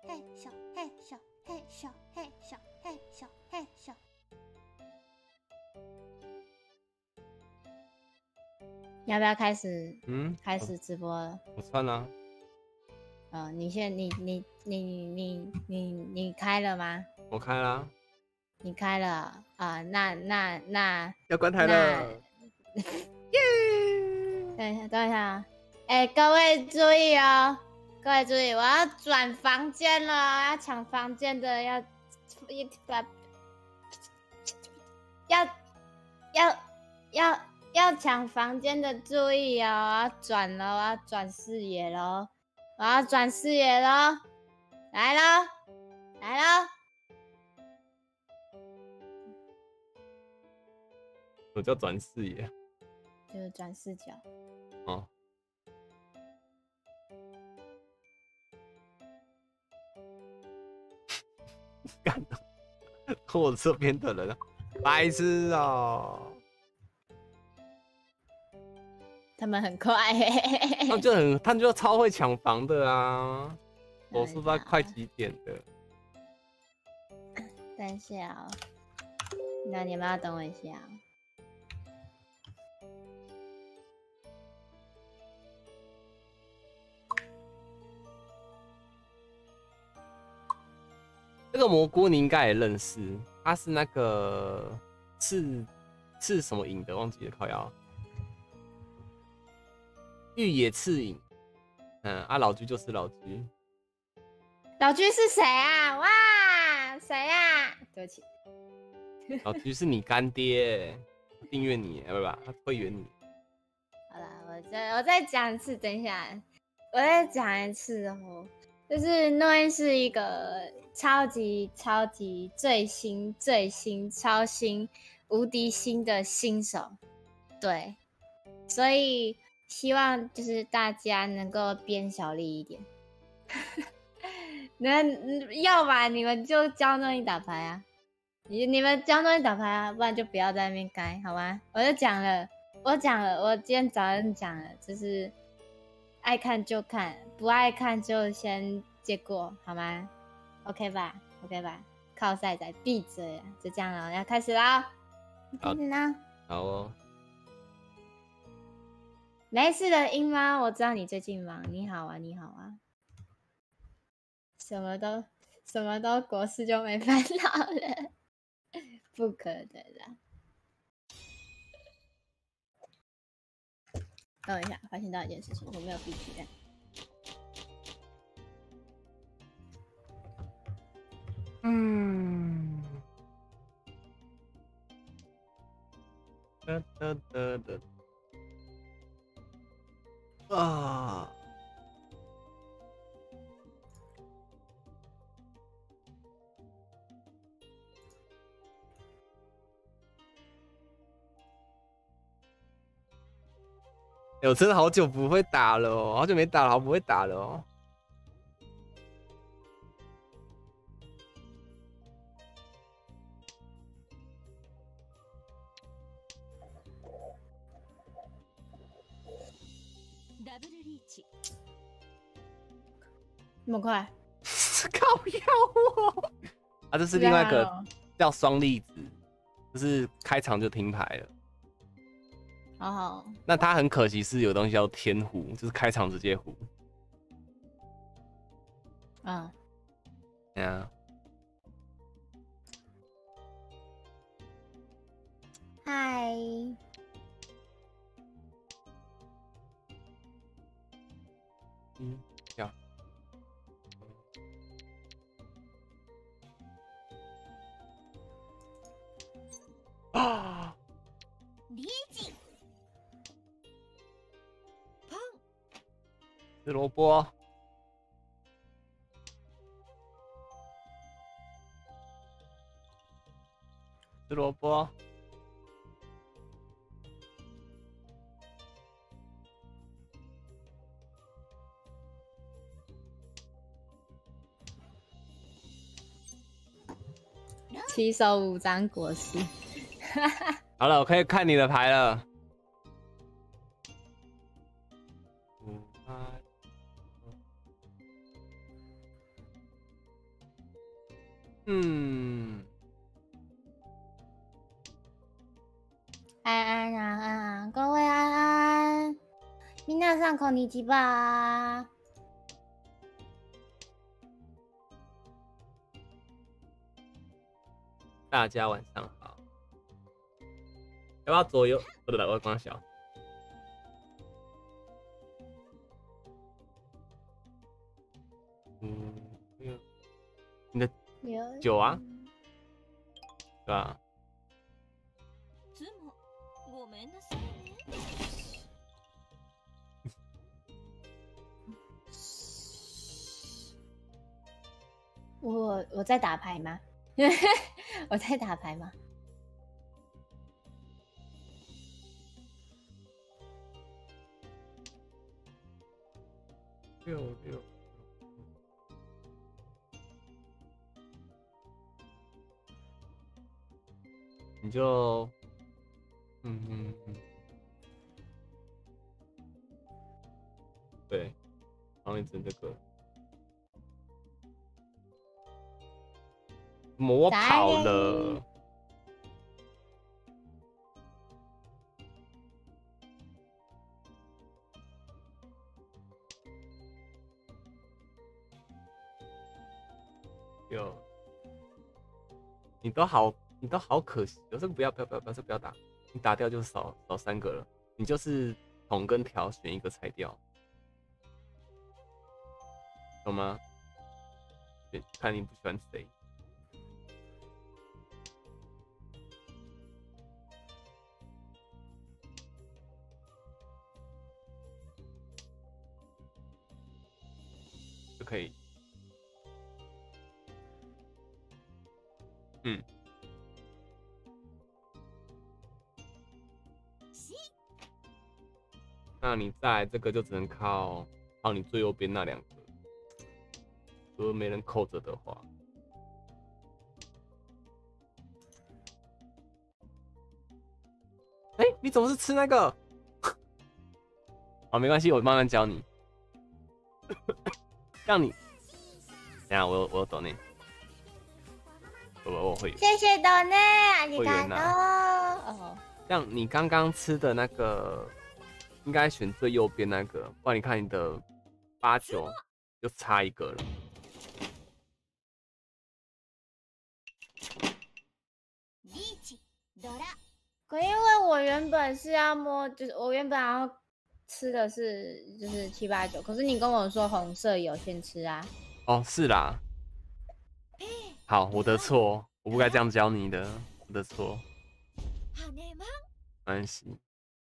嘿咻嘿咻嘿咻嘿咻嘿咻嘿咻。要不要开始？开始直播了。 我穿了。 你开了吗？ 我开了。 你开了啊？那要关台了。 耶！等一下，各位注意哦，各位注意，我要转房间了，要抢房间的要抢房间的注意哦！我要转了，我要转视野喽！我要转视野喽！来喽！来喽！ 我叫转视野， 就是转视角。 哦。干了，我这边的人，白痴哦！ 他们很快他们就超会抢房的啊！我是不知道快几点的。 等一下哦，那你们要等我一下哦。 这个蘑菇你应该也认识，他是那个刺什么影的，忘记了，靠腰。玉野刺影，老居就是老居。 老居是谁啊？哇，谁啊？对不起， 老居是你干爹，订阅你，不，他会员你。 好啦，我再讲一次，等一下，我再讲一次哦。就是诺恩是一个超级最新超新无敌新的新手，对，所以希望就是大家能够变小力一点。那要吧，你们就教诺恩打牌啊，你们教诺恩打牌啊，不然就不要在那边改，好吗？我讲了，我今天早上讲了，就是爱看就看，不爱看就先接过，好吗 ？OK 吧？靠赛仔闭嘴啊！就这样了，要开始啦！开始啦！ 好哦。 没事的，英妈，我知道你最近忙。你好啊。什么都国事就没烦恼了，不可能啦！等我一下，发现到一件事情，我没有闭起来。 啊！我真的好久不会打了哦，好久没打了，好不会打了哦。 那么快？ 靠腰哦！啊，这是另外一个叫双粒子，就是开场就停牌了。 好。 那它很可惜是有东西叫天胡，就是开场直接胡。对啊。 嗨。 要。啊！ 理解。 吃萝卜。吃萝卜。 7手5张果实。 好了，我可以看你的牌了。 嗯， 安安啊安安，各位安安，皆さんこんにちは。 大家晚上好。要不要左右？不对，我光小。嗯，你的酒啊，对吧？ 我在打牌吗？我在打牌吗？ 六，你就，对，然后你整这个，我跑了。有，你都好可惜，有这个不要，这不要打，你打掉就少3个了，你就是桶跟条选一个拆掉，懂吗？看你不喜欢谁。就可以。那你再来这个就只能靠你最右边那2个，如果没人扣着的话。你怎么是吃那个？好，没关系，我慢慢教你。让你，等下我有抖内，我会。 谢谢抖内，あり会员がとう。哦， 像你刚刚吃的那个，应该选最右边那个，不然你看你的8、9就差1个了。 因为我原本是要摸，就是我原本要吃的是就是7、8、9，可是你跟我说红色有先吃啊。 哦，是啦。好，我的错，我不该这样教你的，我的错。没关系。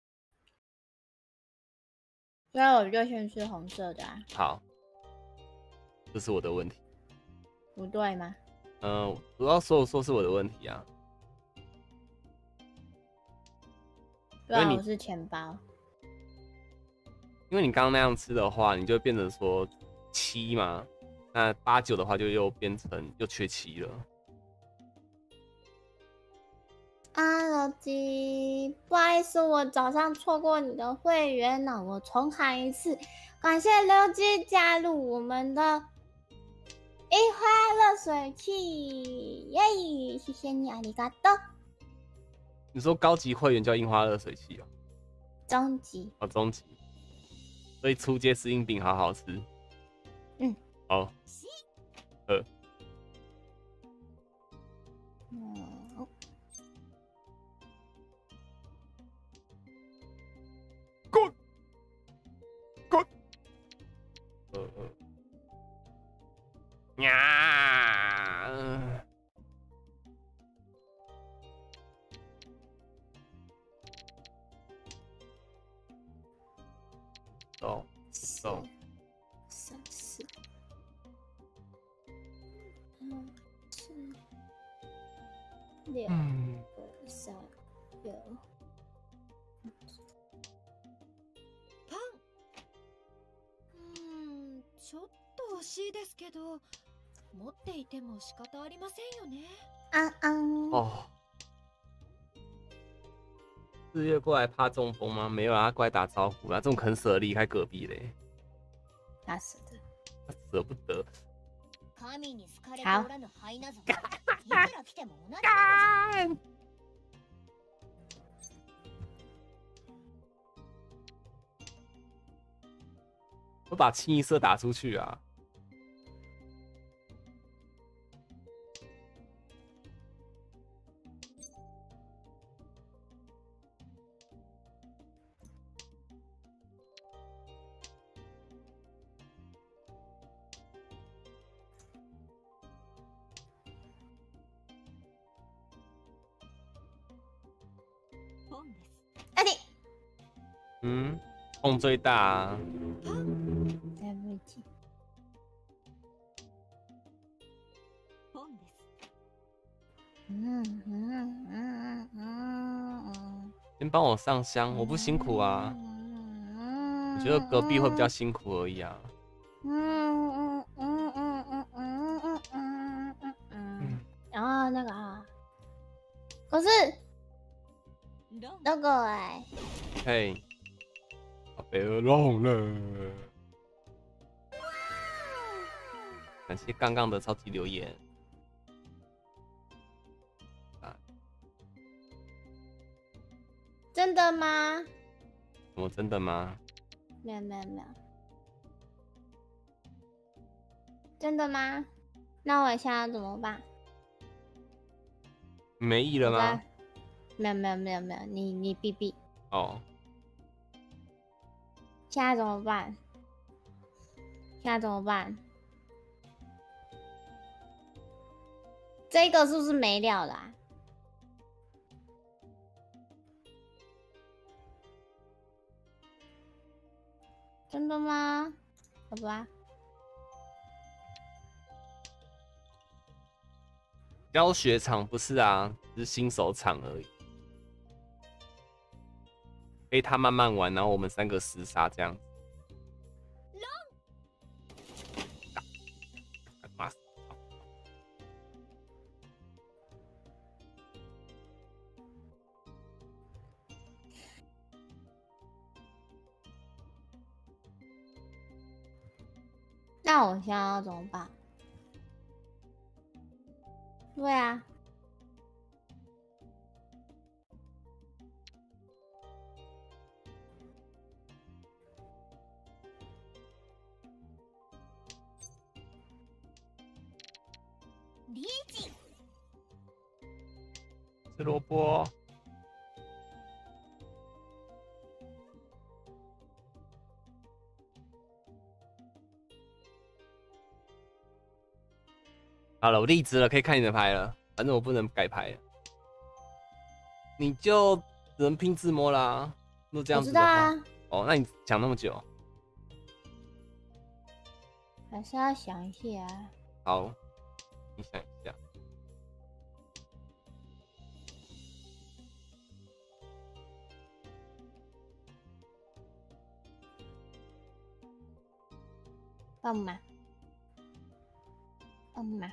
所以我就先吃红色的啊。 好，这是我的问题。 不对吗？ 主要说是我的问题啊。 对啊，我是钱包。 因为你刚刚那样吃的话，你就会变成说7嘛，那8、9的话就又变成又缺7了。 老吉，不好意思，我早上错过你的会员了，我重喊一次，感谢刘基加入我们的樱花热水器，耶！谢谢你，ありがとう。 你说高级会员叫樱花热水器哦？ 中级哦，中级。所以初阶适应饼好好吃。好。Good。呀。走。3、4、 6、3、6。 ちょっと惜しいですけど、持っていても仕方ありませんよね。 哦，日月过来怕中风吗？没有啊，他过来打招呼啊，这种很舍得离开隔壁嘞。 他舍得， 他舍不得。 民に好かれておらぬハイナ族はいくら来ても同じ干！我把清一色打出去啊！ 本です。 哎你， 嗯，痛最大啊！ 对不起。 本です。 先帮我上香，我不辛苦啊。我觉得隔壁会比较辛苦而已啊。 然后那个啊，可是那个哎、 嘿，被恶弄了。感谢刚刚的超级留言。 真的吗？ 什么真的吗？ 没有没有没有，真的吗？那我现在要怎么办？ 没意了吗？ 没有没有没有没有，你闭闭。 哦， 现在怎么办？现在怎么办？这个是不是没了啦、真的吗？好吧。 教学场不是啊，只是新手场而已。陪他慢慢玩，然后我们3个厮杀这样。妈！ 那我现在要怎么办？对啊， リーチ。 吃萝卜。好了，我立直了，可以看你的牌了。反正我不能改牌了，你就只能拼自摸啦。若这样子的话， 我知道啊， 哦，那你讲那么久， 还是要想一下啊。 好，你想一下。 帮忙，帮忙。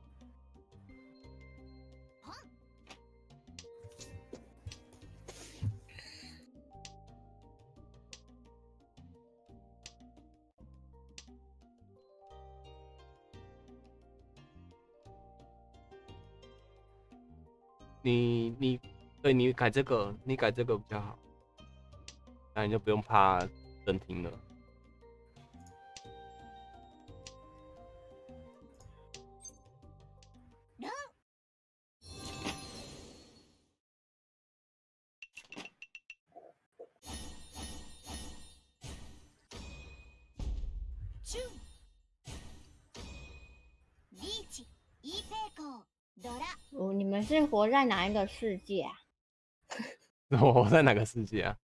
对你改这个，你改这个比较好，那你就不用怕暂停了。 リーチ。イーペイコー。ドラ。 哦，你们是活在哪一个世界啊？ 我在哪个世界啊？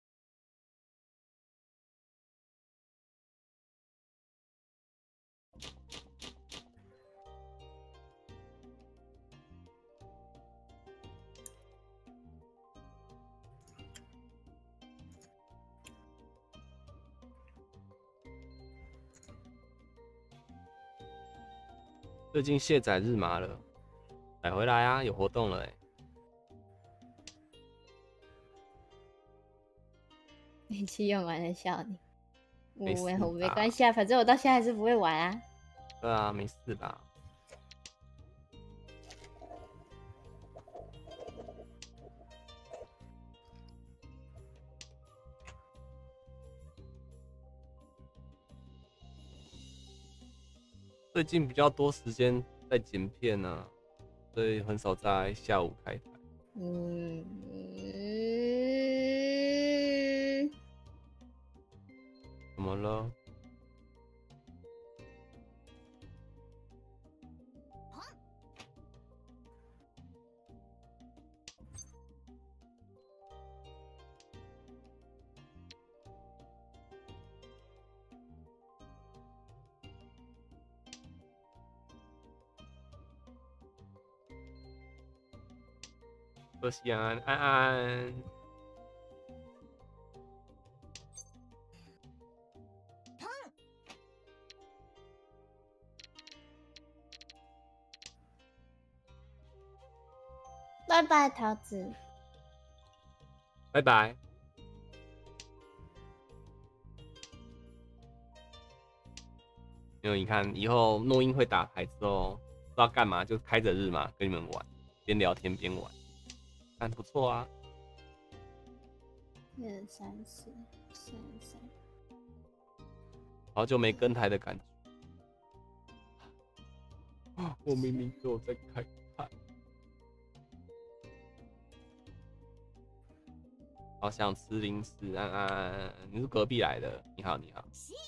最近卸载日麻了，买回来啊，有活动了哎、 你气用完了笑你。 没事我没吧关系啊，反正我到现在还是不会玩啊。 对啊，没事吧？ 最近比较多时间在剪片啊，所以很少在下午开台。怎么了？多西安，安安。 拜拜，桃子。 拜拜。因为你看，以后诺英会打牌之后，不知道干嘛，就开着日嘛，跟你们玩，边聊天边玩，看不错啊。 1、2、3、4、3。 好久没跟台的感觉。我明明只有在开台。好想吃零食，安安，你是隔壁来的？你好，你好。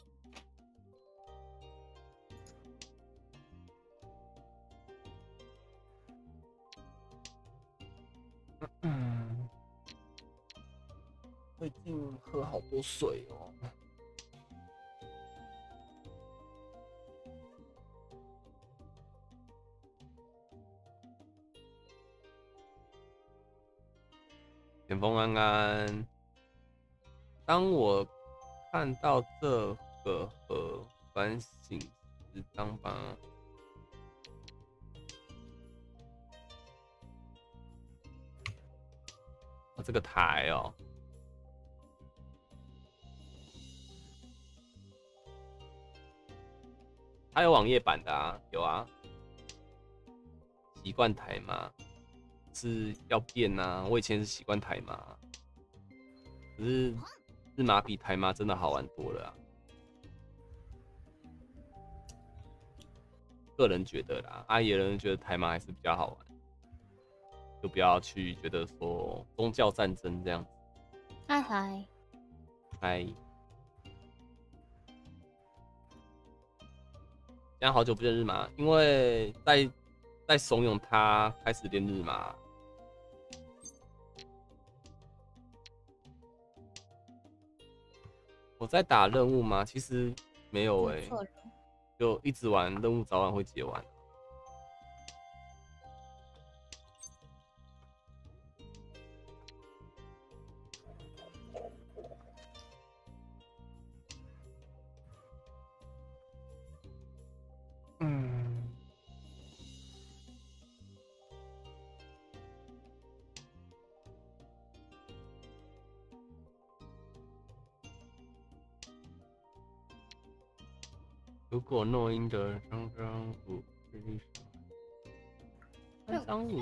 最近喝好多水哦。前锋安安，当我看到这个和反省时，当吧。这个台哦。它有网页版的啊，有啊。习惯台嘛，是要变啊。我以前是习惯台嘛，可是日麻比台麻真的好玩多了啊。个人觉得啦，啊，有人觉得台麻还是比较好玩，就不要去觉得说宗教战争这样子。 嗨嗨嗨。现在好久不见日麻，因为在怂恿他开始练日麻。我在打任务吗？其实没有欸，就一直玩任务，早晚会结完。如果诺英的张张五是历史，张张五，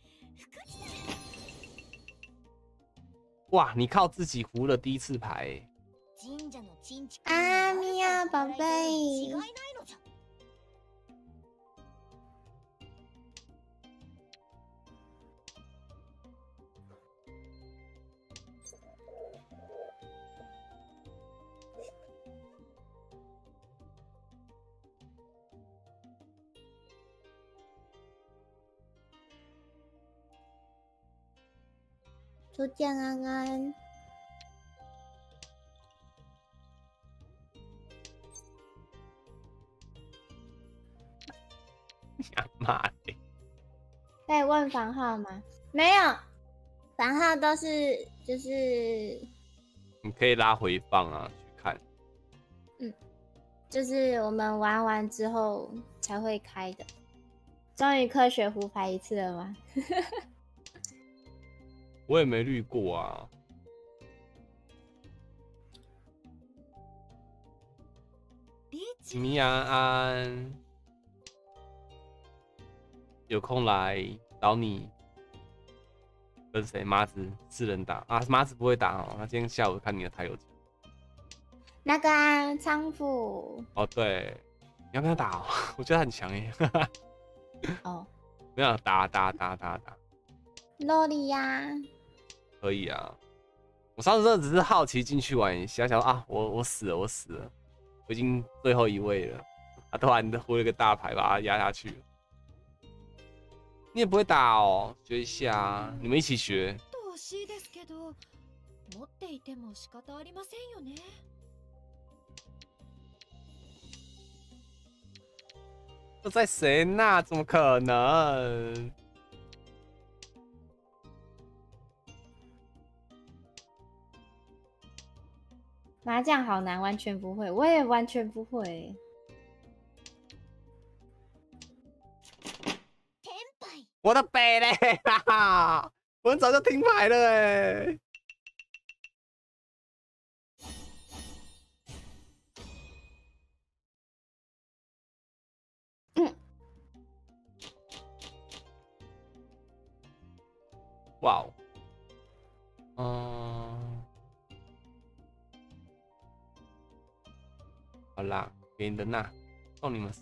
哇！你靠自己胡了第一次牌欸。 啊，米娅宝贝。初见安安。 呀妈的！ 可以问房号吗？没有，房号都是就是你可以拉回放啊，去看。 就是我们玩完之后才会开的。终于科学胡牌一次了吗？ 我也没绿过啊。米安安，有空来找你。跟谁？麻子4人打啊？麻子不会打哦，他今天下午看你的台有讲。 那个啊，仓府。 哦，对， 你要跟他打哦，我觉得他很强哎。 哦， 没有打， 洛莉呀， 可以啊。我上次真的只是好奇进去玩一下，想说啊，我死了，我已经最后一位了。他突然挥了个大牌把他压下去了。你也不会打哦，学一下啊，你们一起学。 惜しいですけど、持っていても仕方ありませんよね。 这在谁那？怎么可能？ 麻将好难，完全不会，我也完全不会。 我的北嘞！哈哈，我很早就停牌了哎。哇哦，好啦，给你的那，送你们。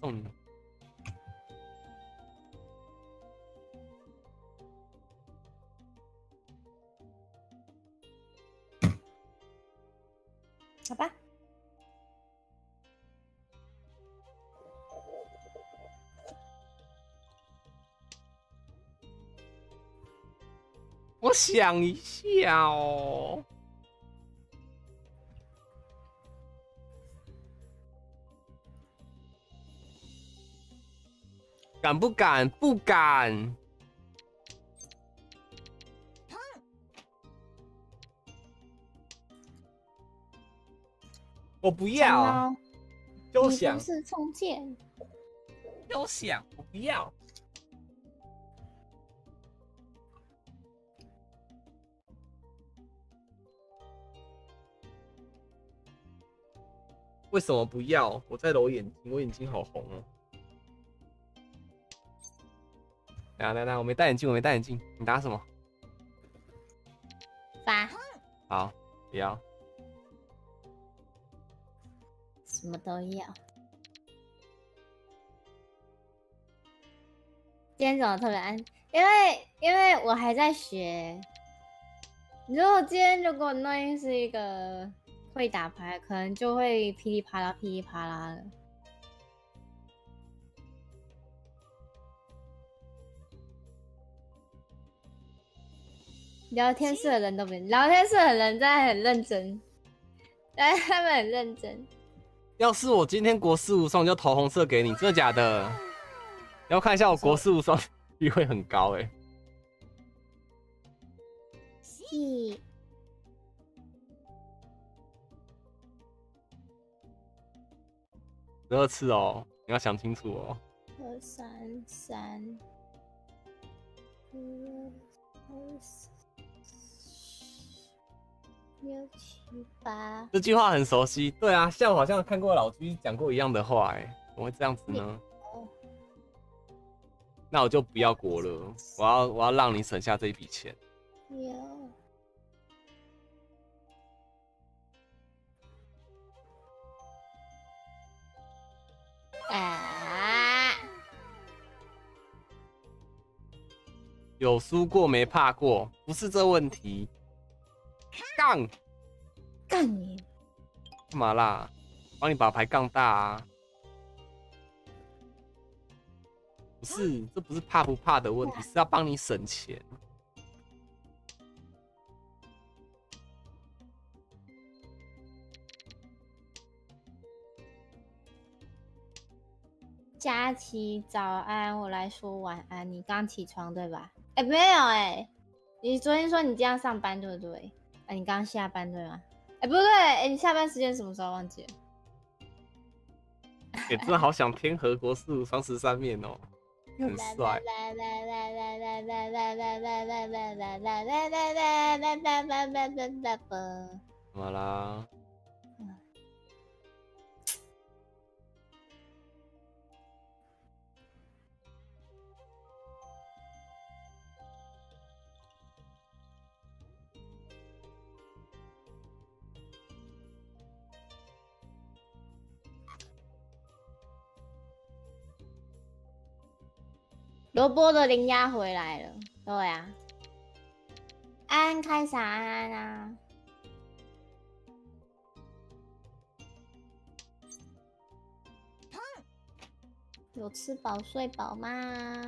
好吧。 我想一下哦。敢不敢？不敢。我不要。就想。 你不是封建。 就想，我不要。为什么不要？我在揉眼睛，我眼睛好红哦。来，我没戴眼镜，你打什么？ 发。 好，不要。 什么都要。今天怎么特别安？因为我还在学。如果今天如果那英是一个会打牌，可能就会噼里啪啦的。聊天室的人都没，聊天室的人在很认真，他们很认真。 要是我今天国士无双就投红色给你，真的假的？要看一下我国士无双率会很高哎。 是。 12次哦，你要想清楚哦。 2、3、3、2、6、7、8。 这句话很熟悉，对啊，像我好像看过老居讲过一样的话，哎，怎么会这样子呢？那我就不要国了，我要让你省下这一笔钱。 有。啊！ 有输过没怕过，不是这问题。 杠你干嘛啦？帮你把牌杠大啊！不是，这不是怕不怕的问题，是要帮你省钱。 佳琪早安，我来说晚安。你刚起床对吧？哎，没有哎，你昨天说你今天上班对不对？啊，你刚下班对吗？哎，不对，哎，你下班时间什么时候忘记了？ 哎，真的好想天河国士无双13面哦，很帅。怎么啦？ 萝卜的灵鸭回来了，对啊。安安开啥安安啊？有吃饱睡饱吗？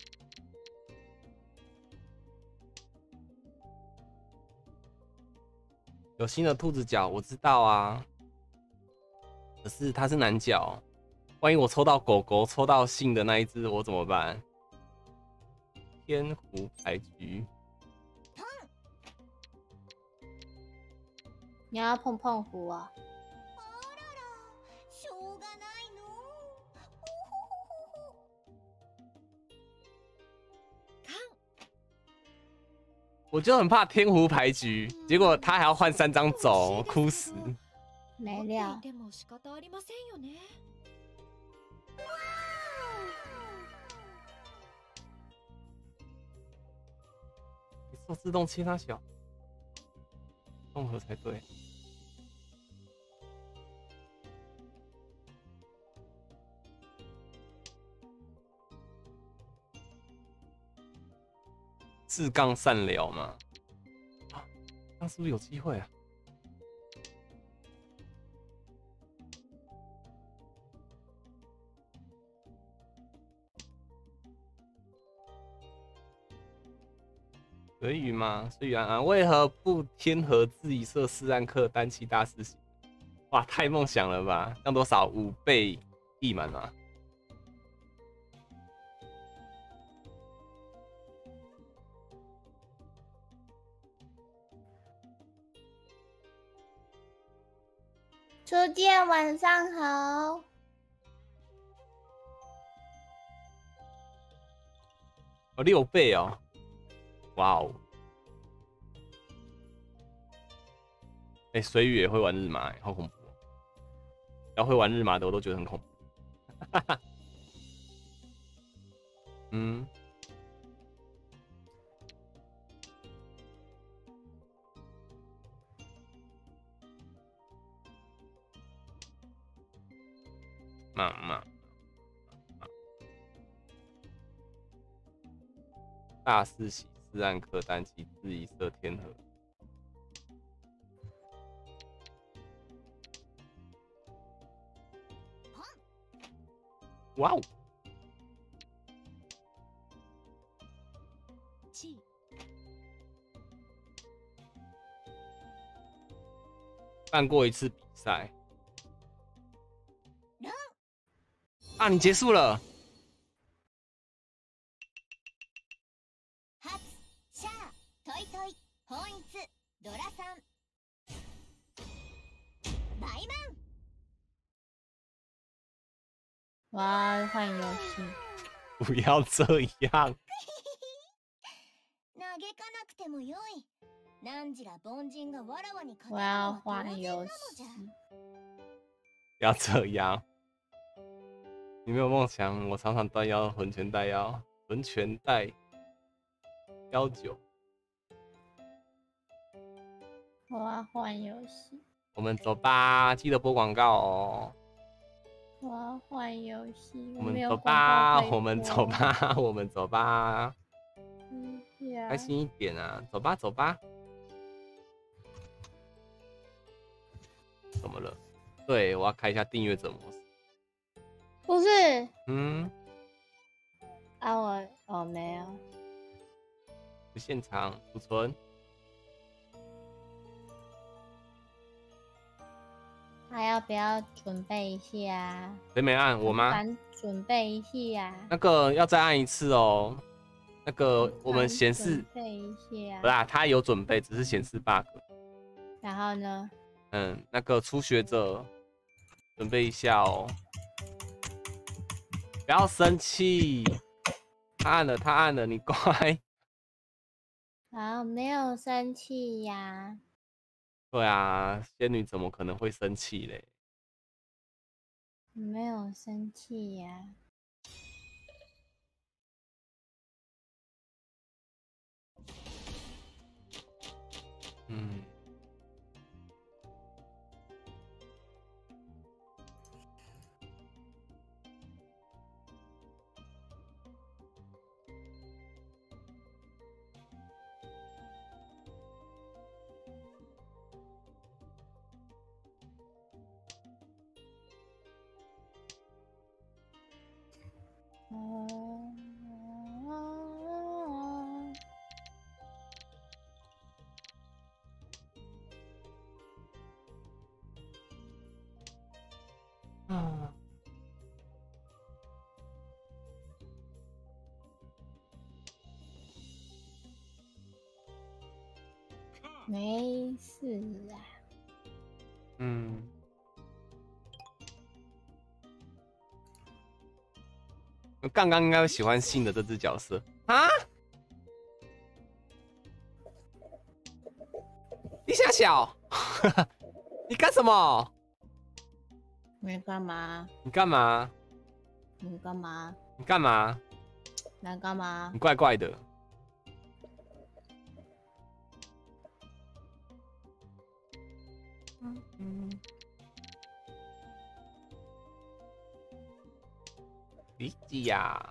有新的兔子脚，我知道啊。可是它是男角，万一我抽到狗狗，抽到性的那一只，我怎么办？天湖牌局， 你要碰碰胡啊？ しょうがないの。 我就很怕天湖牌局，结果他还要换3张走，哭死。 没料。 でも仕方ありませんよね。 你说自动切它小，综合才对。4杠善了嘛？啊，那是不是有机会啊？随缘吗？随缘啊！为何不天河自己设4暗克单期大师型？哇，太梦想了吧！让多少5倍溢满啊？ 初见，晚上好。 哦，6倍哦！哇哦！哎，水雨也会玩日麻，好恐怖哦！要会玩日麻的，我都觉得很恐怖。嗯，嘛，大四喜4暗克单期自一色天河。哇哦！办过一次比赛啊，你结束了。 初シャートイトイ本一ドラさんバイマン。 我要换游戏。 不要这样。 嘆かなくてもよい。何時ら凡人がわらわに勝てる我要のは当换然なの游じゃ。 戏。 不要这样。你没有梦想，我常常断腰，魂拳带腰，魂拳带腰9。 我要换游戏。 我们走吧，记得播广告哦。 我要换游戏。 我们没有走吧， 广告可以我们走吧，我们走吧。 播。呀开心一点啊，走吧，走吧。怎么了？对，我要开一下订阅者模式。 不是嗯， 啊，我没有。 不现场储存。 还要不要准备一下？ 谁没按我吗？ 准备一下。 那个要再按一次哦。那个我们显示准备一下。 不啦，他有准备，只是显示 bug。 然后呢？ 那个初学者准备一下哦，不要生气。他按了，你乖。 好，没有生气呀。 对啊，仙女怎么可能会生气嘞？ 没有生气呀。 嗯。 没事啊。 嗯，杠杠应该会喜欢信的这只角色啊。你小小，你干什么？ 你干嘛？ 你干嘛？ 你干嘛？ 你干嘛？ 来干嘛你？怪怪的。理解呀。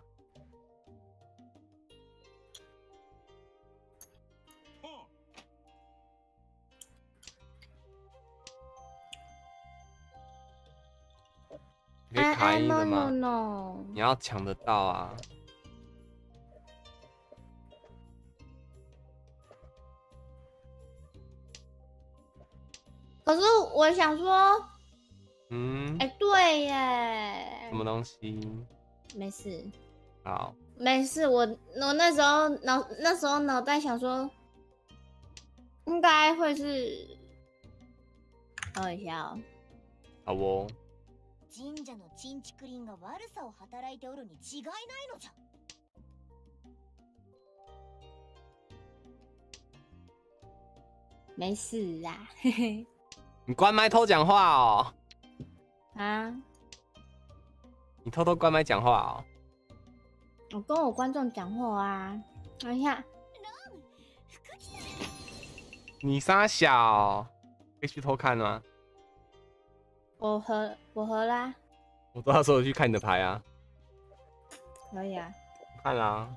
可以卡音的吗？ no。 你要抢得到啊！ 可是我想说， 嗯， 哎，对耶什，么东西？ 没事好， 没事，我那时候脑袋想说，应该会是，等一下哦， 好哦。 神社のチンチクリンが悪さを働いておるに違いないのじゃ。 没事啦，嘿嘿。 你关麦偷讲话哦！ 啊， 你偷偷关麦讲话哦！ 我跟我观众讲话啊，等一下， 你傻小，可以去偷看吗？ 我喝啦， 我到时候去看你的牌啊。 可以啊。 看啦。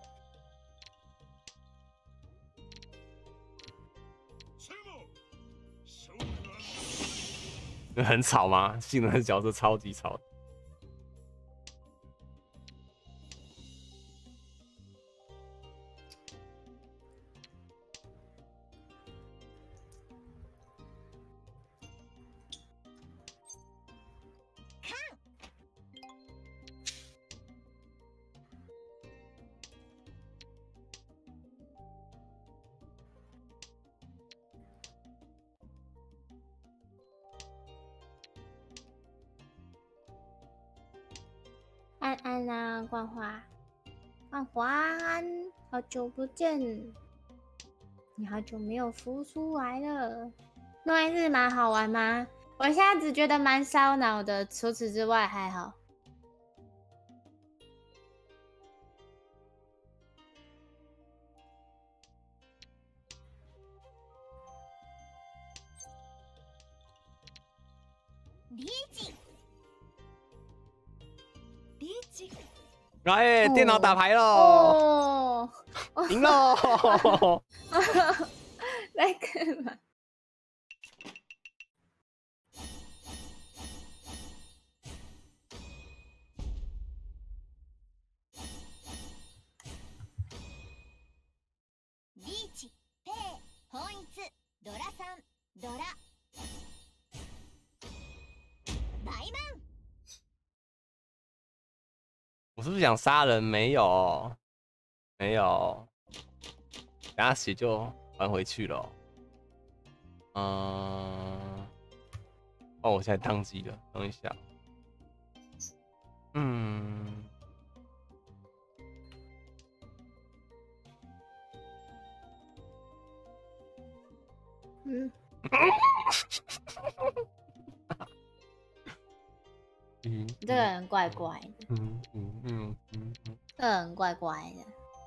很吵吗？性能的角色超级吵。 安安啊，冠华，冠华，好久不见，你好久没有浮出来了。那一日蛮好玩吗？我现在只觉得蛮烧脑的，除此之外还好。 リーチ。リーチ。 哎，电脑打牌喽！ 哦， 赢喽！ 在干嘛？ リーチ、ペイ、本一、ドラ3、ドラ。バイマン。 我是不是想杀人？没有，没有。等下血就还回去了。哦，我现在宕机了，等一下。嗯。 嗯。这个人怪怪的。这个人怪怪的。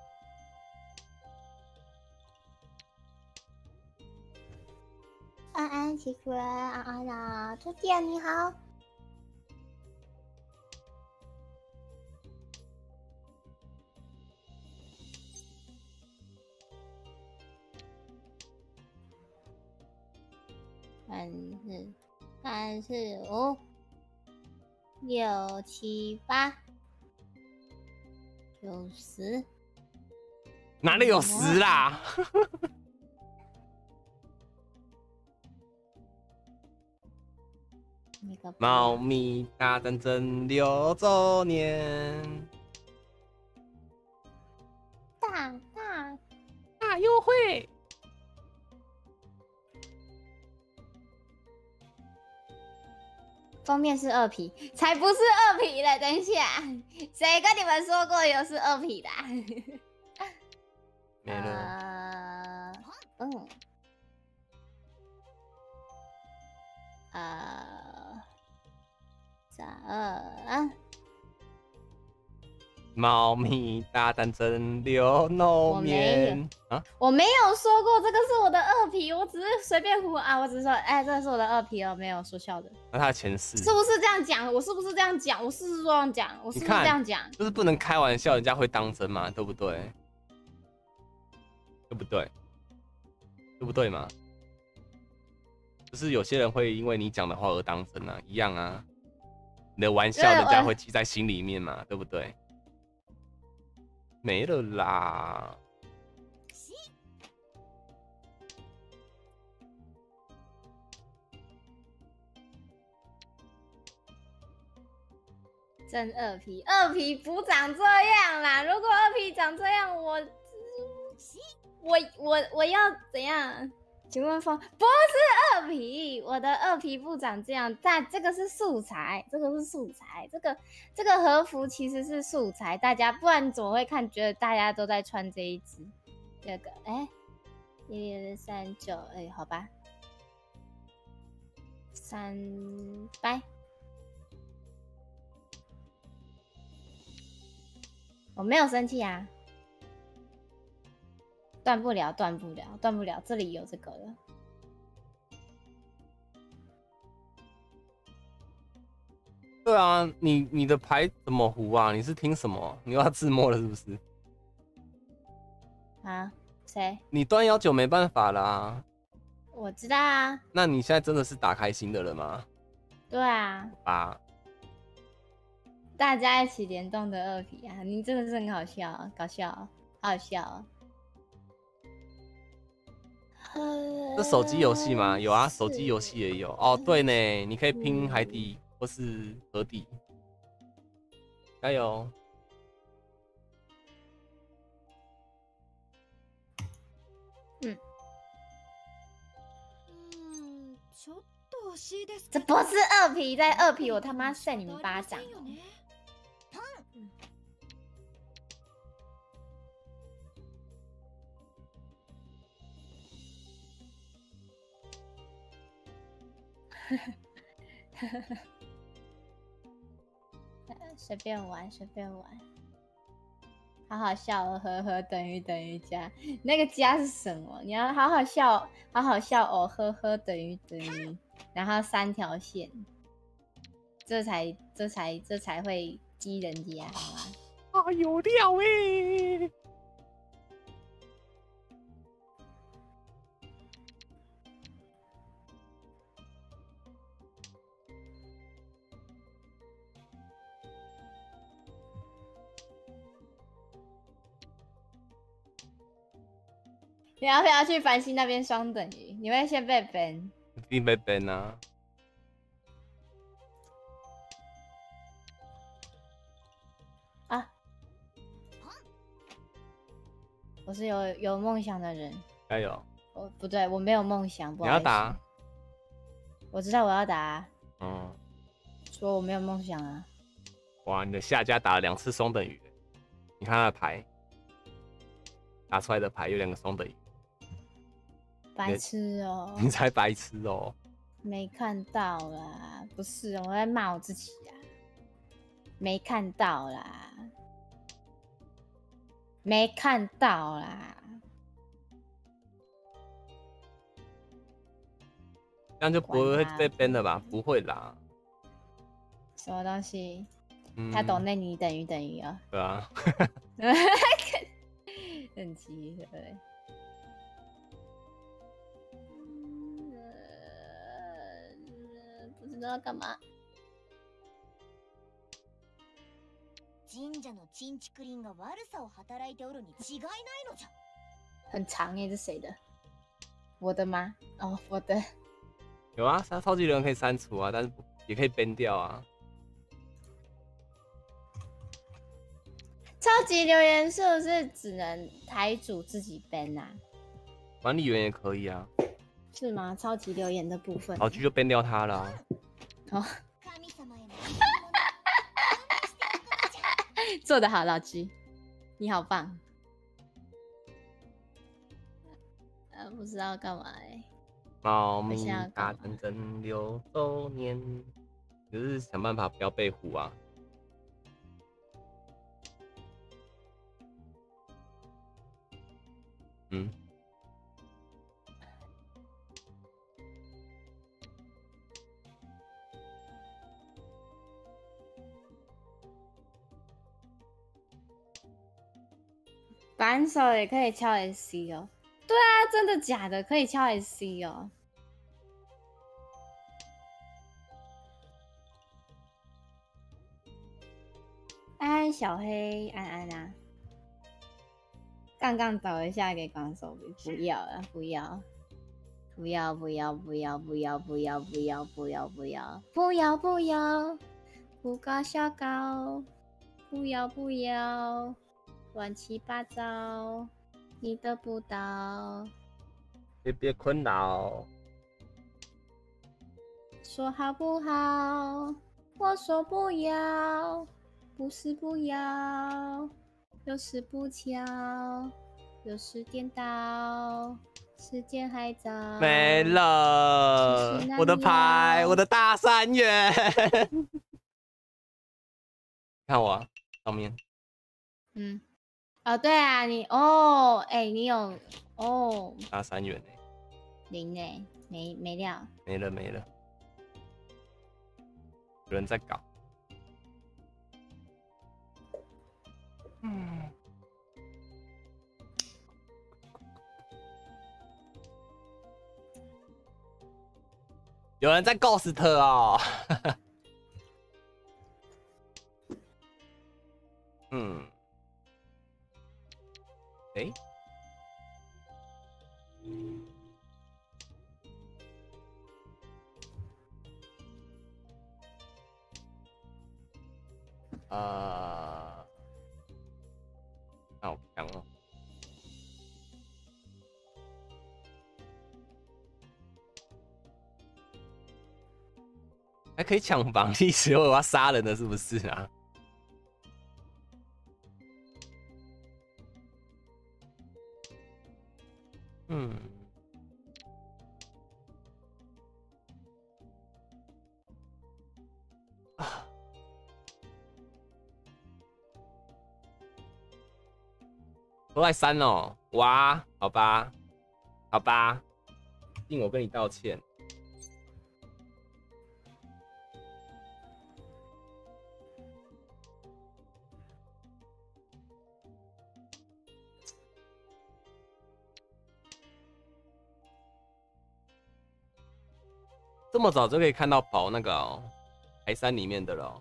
安安，奇怪，安安啊，初见你好。3、4、5、6、7、8、9、10。 哪里有10啦？猫咪大战争6周年， 大优惠！ 封面是2皮，才不是2皮嘞！等一下，谁跟你们说过有是2皮的、啊？ 没了。猫咪大蛋蒸牛肉面啊！ 我没有说过这个是我的2皮，我只是随便胡啊，我只是说，哎、这个是我的2皮哦，没有说笑的。 那他的前世是不是这样讲？我是不是这样讲？我是不是这样讲？我是不是这样讲？ 就是不能开玩笑，人家会当真嘛，对不对？对不对？对不对嘛？就是有些人会因为你讲的话而当真啊，一样啊。你的玩笑，人家会记在心里面嘛，对不对？没了啦。 真2皮，2皮不长这样啦！如果2皮长这样，我要怎样？请问风不是2皮，我的2皮不长这样，但这个是素材，这个是素材，这个和服其实是素材，大家不然怎么会看觉得大家都在穿这一只？这个1139，哎，好吧，3拜。我没有生气啊。断不了，这里有这个了。 对啊，你的牌怎么胡啊？你是听什么？你又要自摸了是不是？ 啊？谁？ 你端119没办法啦。 我知道啊。 那你现在真的是打开心的了吗？ 对啊。 啊。 大家一起联动的2皮啊！你真的是很好笑，搞笑，好好笑哦。 这手机游戏吗？有啊，手机游戏也有哦。对呢，你可以拼海底或是河底，加油！ 这不是2皮，在2皮我他妈扇你们巴掌！随便玩，好好笑哦，呵呵等于加，那个加是什么？你要好好笑哦，呵呵等于，然后3条线，这才会激人家，好吗？ 啊，有料欸！ 你要不要去繁星那边双等于？你会先被 ban， 一定被 ban 啊！ 啊！我是有梦想的人。 加油！ 我不对，我没有梦想，不好意思。 你要打？ 我知道我要打。 嗯。 说我没有梦想啊！ 哇，你的下家打了2次双等于，你看他的牌，打出来的牌有2个双等于。 白痴哦！ 你才白痴哦！ 没看到啦，不是，我在骂我自己啊！没看到啦，没看到啦， 这样就不会被 ban 了吧？不会啦。 什么东西？他懂那你等于哦。 对啊。 很奇特。不知道要干嘛。 神社のチンチクリンが悪さを働いておるに違いないのじゃ。 很长耶，这谁的？我的吗？哦，我的。 有啊，超级留言可以删除啊，但是也可以 ban 掉啊。 超级留言是不是只能台主自己 ban 啊？ 管理员也可以啊。 是吗？超级留言的部分， 好剧就 ban 掉他了、啊。 哦， 做得好，老鸡，你好棒。不知道干嘛哎。 猫咪大战争6周年，就是想办法不要被唬啊。嗯。 扳手也可以敲 SC 哦。对啊，真的假的？可以敲 SC 哦。安小黑安安啊，杠杠倒一下给光手臂，不要了，不要，不要不要不要不要不要不要不要不要不要不要，不高小高，不要不要，乱七八糟，你得不到， 别困扰。 说好不好？我说不要。不是不要，有时不巧，有时颠倒，时间还早。 没了，我的牌，我的大3元。看我、啊、上面。 嗯，哦对啊，你哦，哎、你有哦， 大3元 0哎，没料， 没了，有人在搞。嗯，有人在 ghost 哦。嗯，哎，好强哦。还可以抢房，历史我要杀人的，是不是啊？嗯，啊，都在删哦，哇，好吧，好吧，定我跟你道歉。这么早就可以看到宝那个哦，台山里面的了、哦。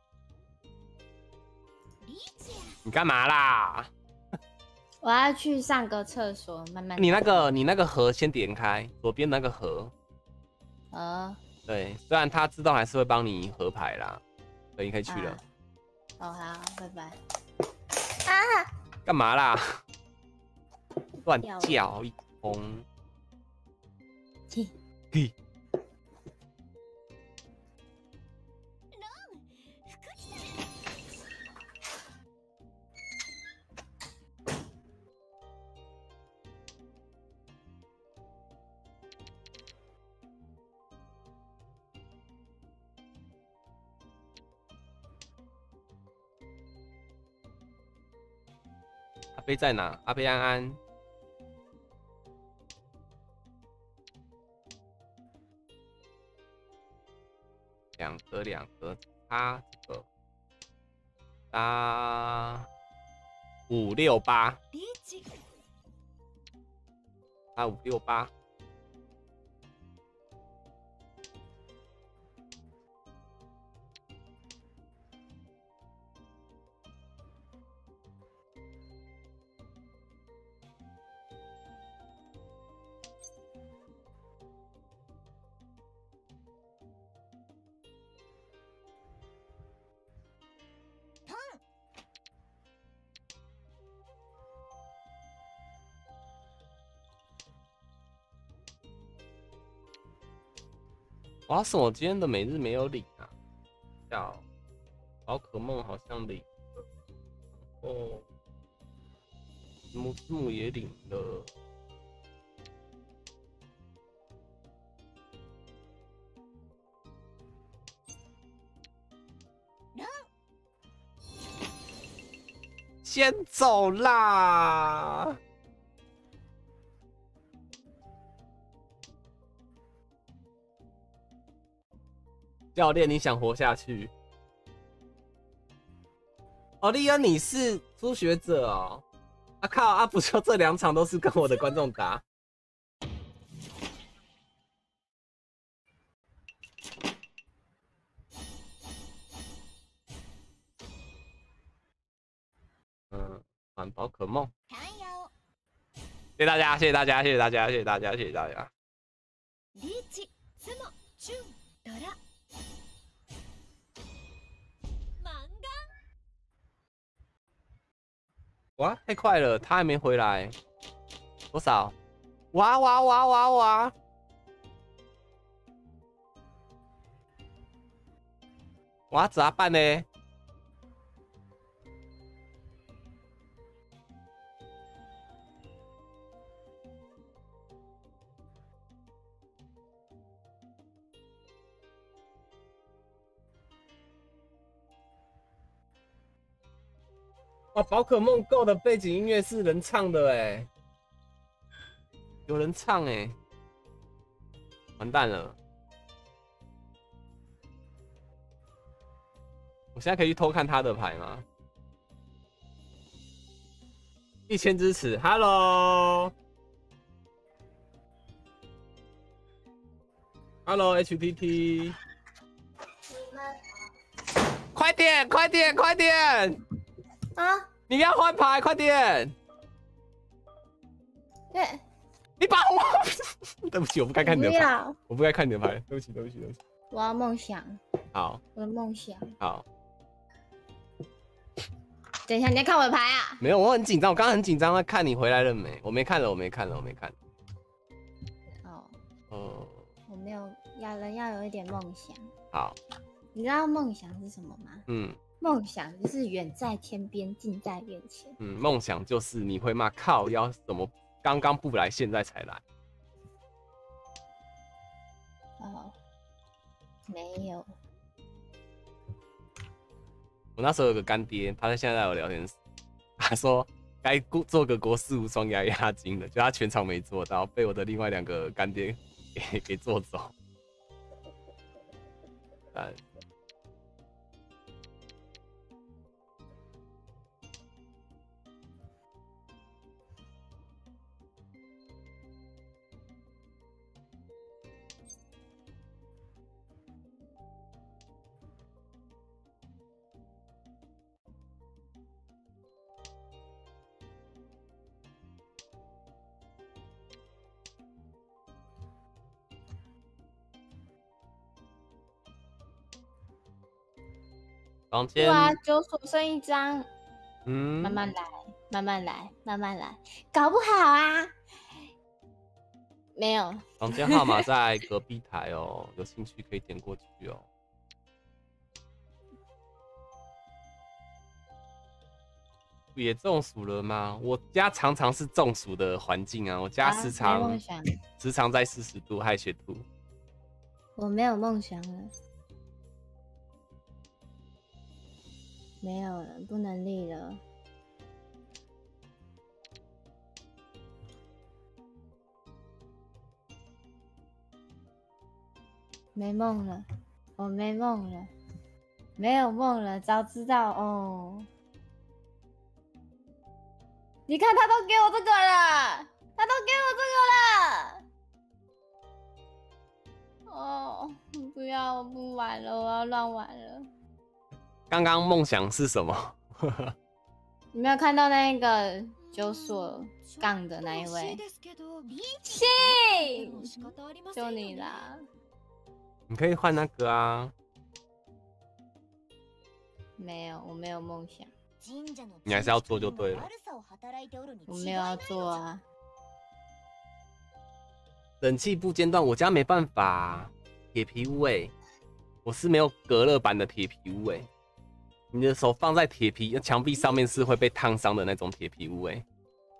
你干嘛啦？ 我要去上个厕所，慢慢。 你那个盒先点开，左边那个盒。对，虽然他自动还是会帮你合牌啦，所以你可以去了。 哦好，拜拜。啊！ 干嘛啦？乱叫一通。嘿。阿飞在哪？阿飞安安。两个，他这个打5、6、8，打5、6、8。哇，什么今天的每日没有领啊？叫宝可梦好像领。 哦，木也领了。先走啦！教练，你想活下去？哦，利恩，你是初学者哦。啊靠！啊，不就这2场都是跟我的观众打？玩宝可梦。谢谢大家，谢谢大家，谢谢大家，谢谢大家，谢谢大家。 リーチ、ツモ、チュン、ドラ。漫画。 哇，太快了，他还没回来。多少？哇哇哇哇哇！哇，咋办呢？哇，宝可梦 Go 的背景音乐是人唱的哎，有人唱哎，完蛋了！我现在可以去偷看他的牌吗？1000支持 ，Hello，Hello HTT， 快点快点快点！ 啊！ 你要换牌，快点！ 对， 你把我，对不起，我不该看你的牌， 不要， 我不该看你的牌，对不起，对不起，对不起。 我要梦想， 好， 我的梦想。 好， 等一下，你在看我的牌啊？ 没有，我很紧张，我刚刚很紧张在看你回来了没？我没看了，我没看了，我没看。 哦，我没有，人要有一点梦想。 好， 你知道梦想是什么吗？梦想就是远在天边，近在眼前。 梦想就是你会骂靠腰怎么刚刚不来，现在才来。 哦，没有。 我那时候有个干爹，他现在在我聊天室，他说该做个国士无双压压惊的，就他全场没做到，被我的另外2个干爹给做走。房间哇，9所剩1张，慢慢来，慢慢来，慢慢来，搞不好啊，没有。 房间号码在隔壁台哦，有兴趣可以点过去哦。也中暑了吗？我家常常是中暑的环境啊，我家时常在40度，害血吐。 我没有梦想了。没有了，不能立了。没梦了，我没梦了，没有梦了，早知道哦。你看，他都给我这个了，他都给我这个了。哦，不要，我不玩了，我要乱玩了。 刚刚梦想是什么？ 你没有看到那个9所杠的那一位？信，就你啦。 你可以换那个啊。 没有，我没有梦想。 你还是要做就对了。 我没有要做啊。 冷气不间断，我家没办法，铁皮屋哎，我是没有隔热板的铁皮屋哎。 你的手放在铁皮墙壁上面是会被烫伤的那种铁皮屋哎。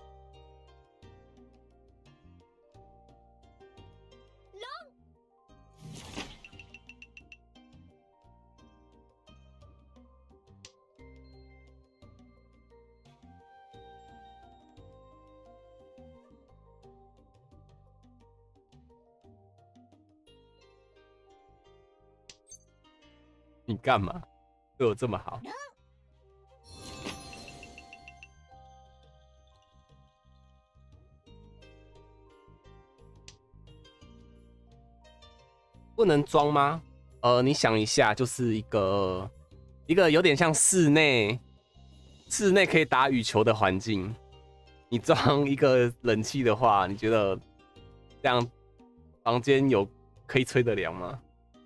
你干嘛对我这么好？不能装吗？你想一下，就是一个有点像室内可以打羽球的环境，你装一个冷气的话，你觉得这样房间有可以吹得凉吗？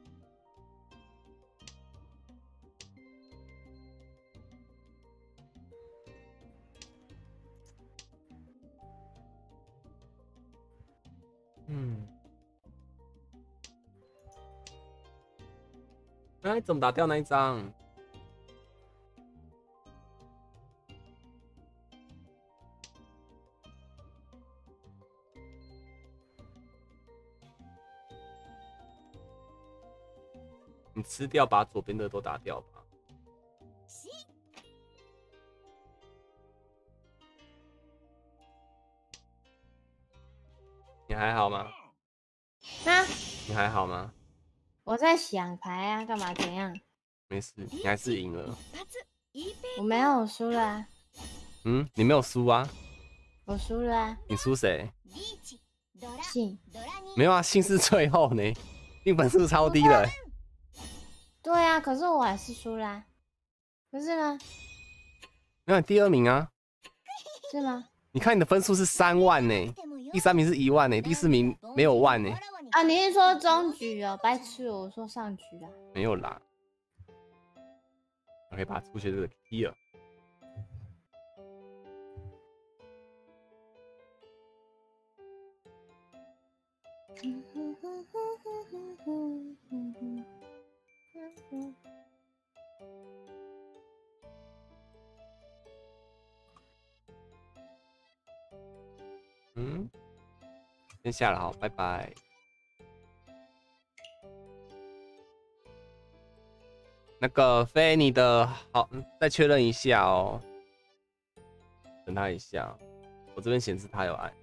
嗯，哎，怎么打掉那一张？你吃掉，把左边的都打掉吧。你还好吗？ 啊， 你还好吗？ 我在想牌啊，干嘛怎样？ 没事，你还是赢了。 我没有，我输了啊， 嗯，你没有输啊？ 我输了啊， 你输谁？ 信。 没有啊，信是最后呢，信分数超低的。 对啊，可是我还是输啦、啊，不是吗？ 没有，你第2名啊？ 是吗？ 你看你的分数是3万呢，第3名是1万呢，第4名没有万呢。 啊，你是说中局哦？白痴哦，我说上局啊。 没有啦。OK， 把初学这个踢了。嗯，先下了，好，拜拜。那个飞，你的好，再确认一下哦。等他一下，我这边显示他有按。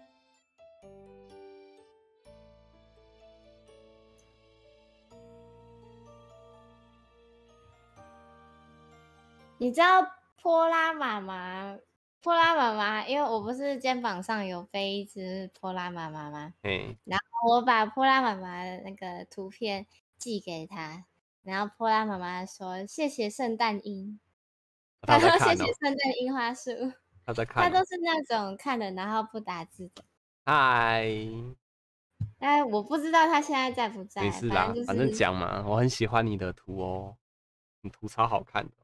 你知道波拉妈妈？波拉妈妈，因为我不是肩膀上有飞一只波拉妈妈吗？然后我把波拉妈妈的那个图片寄给他，然后波拉妈妈说：“谢谢圣诞樱。” 他在看哦。 谢谢圣诞樱花树。 他在看哦。 他都是那种看了然后不打字的。 嗨。 但我不知道他现在在不在。 没事啦，反正讲嘛，我很喜欢你的图哦，你图超好看的。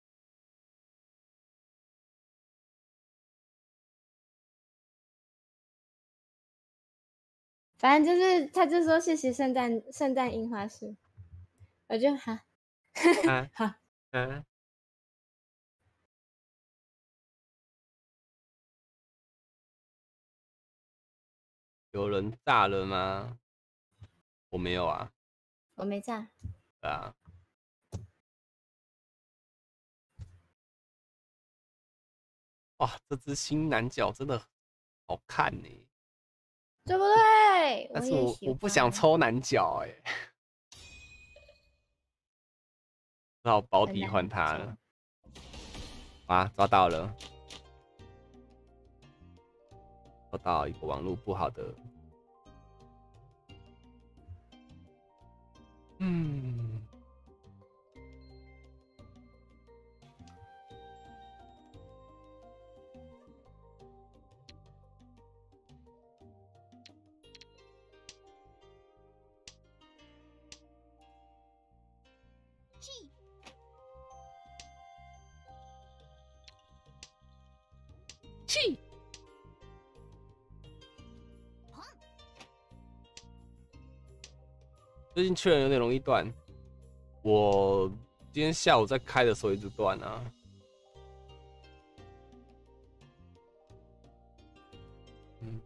反正就是他就说谢谢圣诞樱花树，我就哈，好， 有人炸了吗？我没有啊。 我没炸。 对啊。哇，这只新男角真的好看呢， 对不对？ 但是我不想抽男角哎，只好保底换他了。啊，抓到了，抓到一个网络不好的。嗯。气。最近确认有点容易断，我今天下午在开的时候一直断啊。嗯。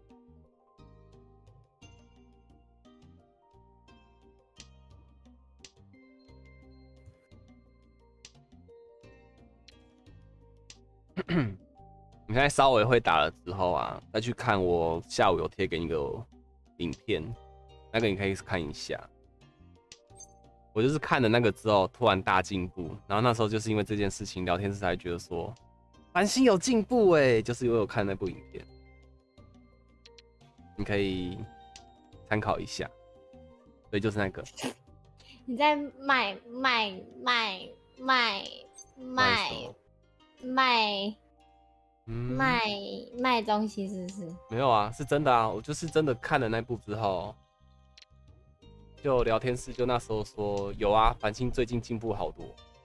你现在稍微会打了之后啊，再去看我下午有贴给你个影片，那个你可以看一下。我就是看了那个之后，突然大进步，然后那时候就是因为这件事情，聊天室才觉得说，繁星有进步哎，就是因为我看那部影片，你可以参考一下。所以就是那个。 你在卖东西是不是？ 没有啊，是真的啊，我就是真的看了那部之后。就聊天室就那时候说有啊，繁星最近进步好多，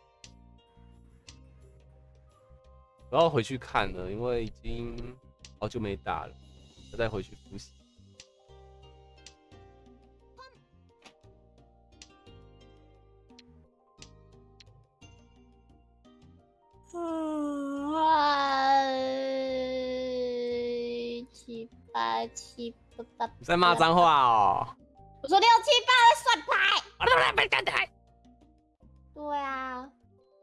我要回去看了，因为已经好久没打了，要再回去复习。 七八， 你在骂脏话哦？ 我说6、7、8会算牌。 我都来没看台。 对啊。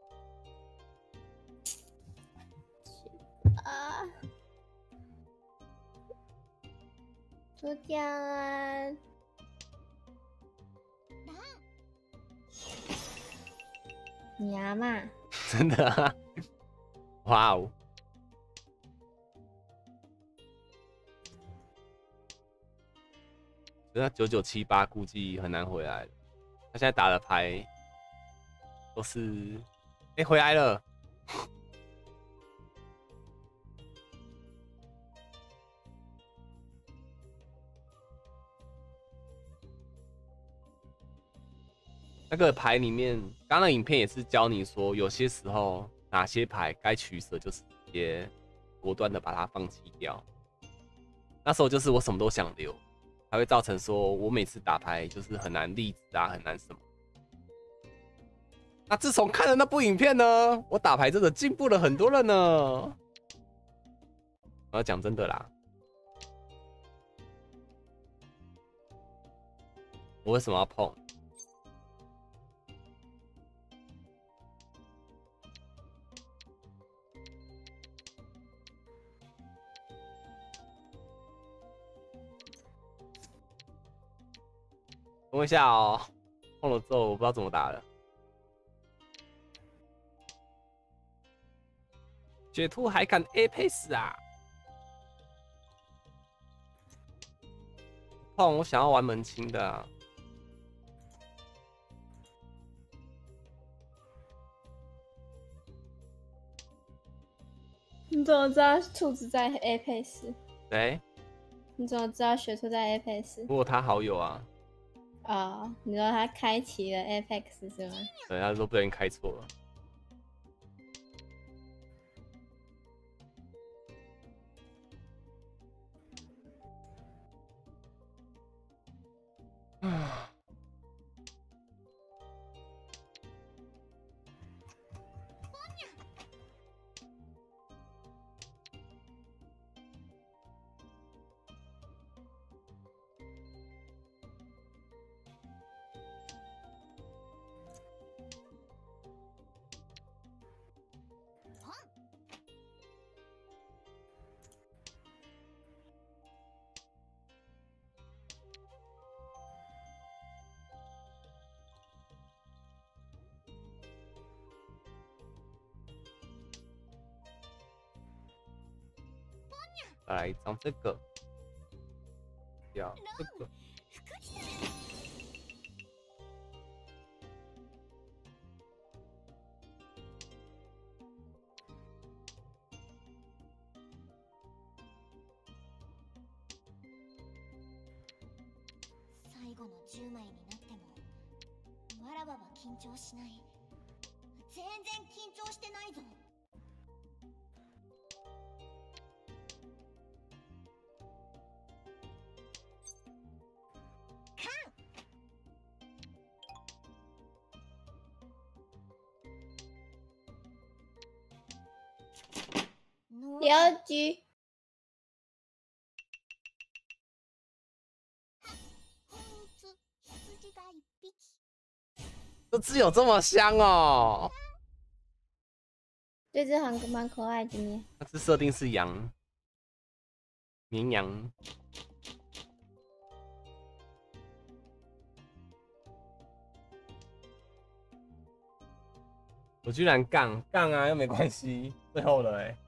就这样啊。你阿嬷真的啊？哇哦！那9978估计很难回来了。他现在打的牌都是，回来了。那个牌里面，刚刚的影片也是教你说，有些时候哪些牌该取舍，就是直接果断的把它放弃掉。那时候就是我什么都想留，才会造成说我每次打牌就是很难立直啊，很难什么。那自从看了那部影片呢，我打牌真的进步了很多了呢。我要讲真的啦，我为什么要碰？等我一下哦，碰了之后我不知道怎么打了。雪兔还敢 Apex 啊？碰我想要玩门清的啊。 你怎么知道兔子在 Apex？ 对， 你怎么知道雪兔在 Apex？ 不过他好友啊。 哦，你说他开启了 Apex 是吗？ 对，他说不小心开错了。再来一张这个，要这个。 最後の10枚になってもわらばは緊張しない。全然緊張してないぞ。 邮局。 这只有这么香哦！ 这只蛮可爱的呢。 那只设定是羊，绵羊。我居然杠啊，又没关系，最后了欸。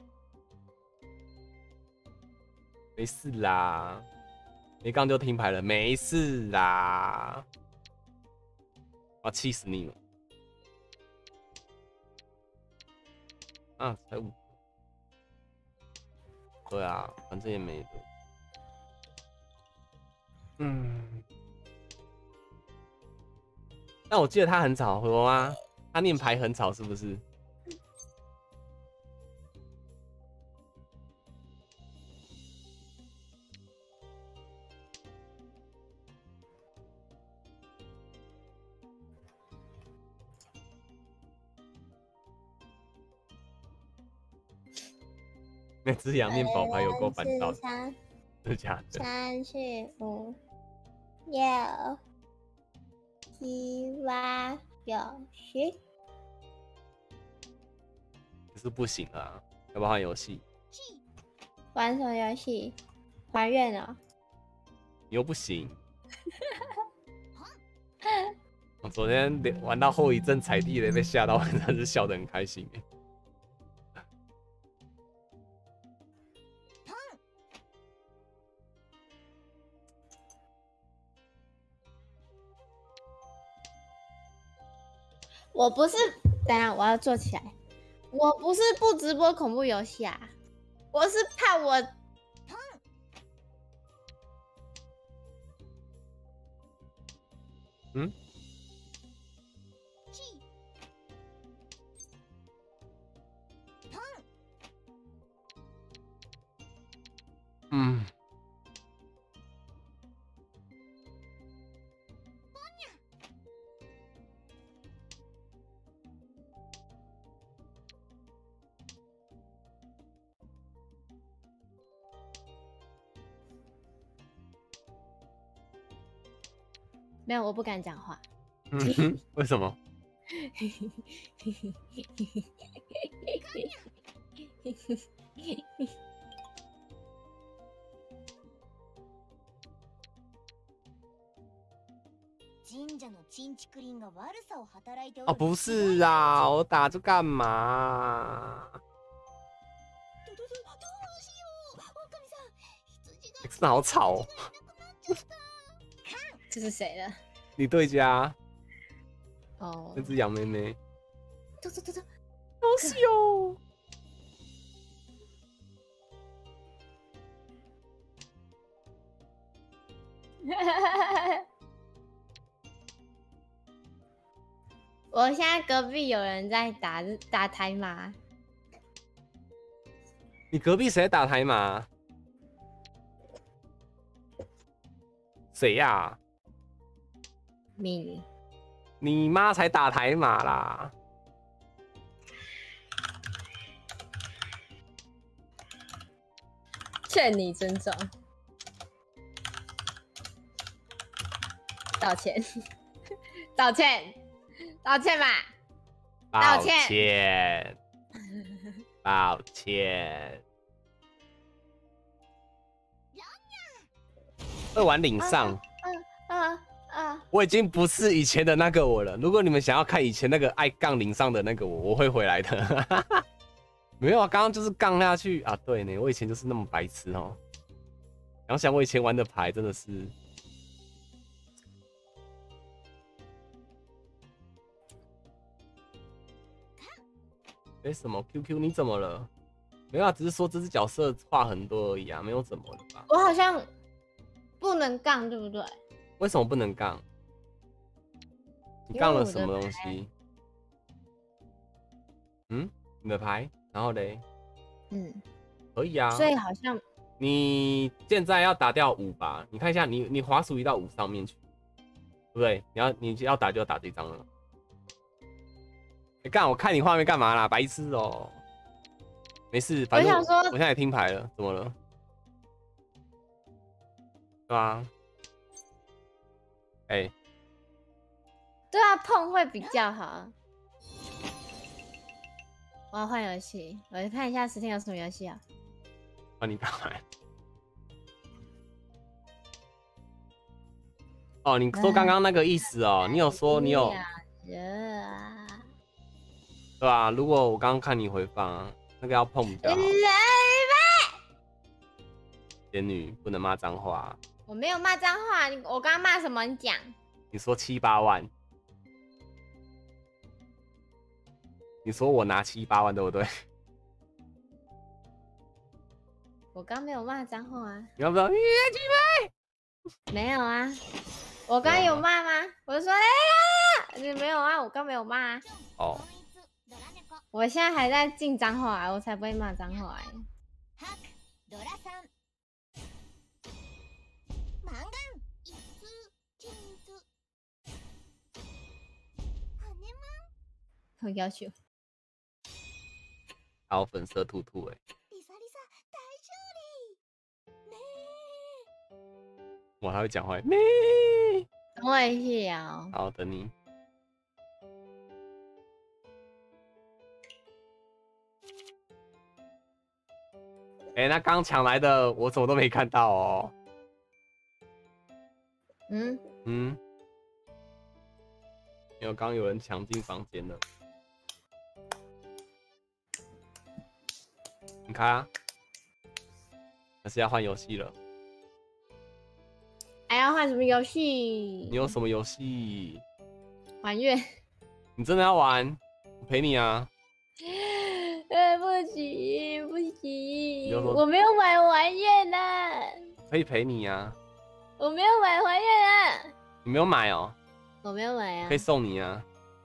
没事啦，没杠就听牌了，没事啦。我要气死你了！啊，才5个。对啊，反正也没的。但我记得他很吵，有吗？他念牌很吵，是不是？那只羊念宝牌有够烦躁的，真的假的 ？3、4、5、6、7、8、9、10。 就是不行啊，要不要换游戏？ 玩什么游戏？还愿哦。 你又不行。我昨天玩到后遗症踩地雷被吓到，真的是笑得很开心欸。 我不是，等一下我要坐起来。我不是不直播恐怖游戏啊，我是怕我。 嗯。嗯。 没有，我不敢讲话。 为什么？哦，不是啊，我打这干嘛？真的好吵哦。 这是谁的？ 你对家。 哦。 那只羊妹妹。 走， 好笑哦。 我现在隔壁有人在打台马。 你隔壁谁打台马？谁呀？你妈才打台马啦！ 劝你尊重，道歉，道歉吧，道歉， 抱歉。二玩领上。我已经不是以前的那个我了。如果你们想要看以前那个爱杠领上的那个我会回来的。没有啊，刚刚就是杠下去啊。对呢，我以前就是那么白痴哦。想想我以前玩的牌真的是。什么 QQ 你怎么了？没有啊，只是说这只角色话很多而已啊，没有怎么了吧？ 我好像不能杠，对不对？ 为什么不能杠？你杠了什么东西？你的牌，然后嘞？可以啊。 所以好像你现在要打掉5吧？你看一下，你滑鼠移到5上面去，对不对？你要打就要打这张了。干，我看你画面干嘛啦？白痴哦！ 没事，反正我想说我现在也听牌了，怎么了？对啊，哎、 对啊，碰会比较好。我要换游戏，我看一下10天有什么游戏啊？ 帮你打牌。哦，你说刚刚那个意思哦，你有说你有热啊！ 对吧？如果我刚刚看你回放啊，那个要碰比较好。仙女不能骂脏话， 我没有骂脏话，我刚刚骂什么？你讲。 你说7、8万，你说我拿7、8万，对不对？ 我刚没有骂脏话啊， 你要不要？ 没有啊。我刚有骂吗？我就说哎呀，你没有啊，我刚没有骂啊。 哦， 我现在还在进脏话啊，我才不会骂脏话欸。 ドラさんマンガン一通チンズ羽マン我要求。 好粉色兔兔哎， リサリサ大勝利ね哇，他会讲话咩？ 等我一下哦。 好，等你。哎、那刚抢来的我怎么都没看到哦。 嗯， 嗯，因为刚刚有人抢进房间了。你看啊，还是要换游戏了。 还要换什么游戏？ 你有什么游戏？ 还愿。 你真的要玩？我陪你啊。 不行不行， 就说我没有买还愿呢， 可以陪你啊。 我没有买还愿啊， 你没有买哦、 我没有买啊可以。送你啊。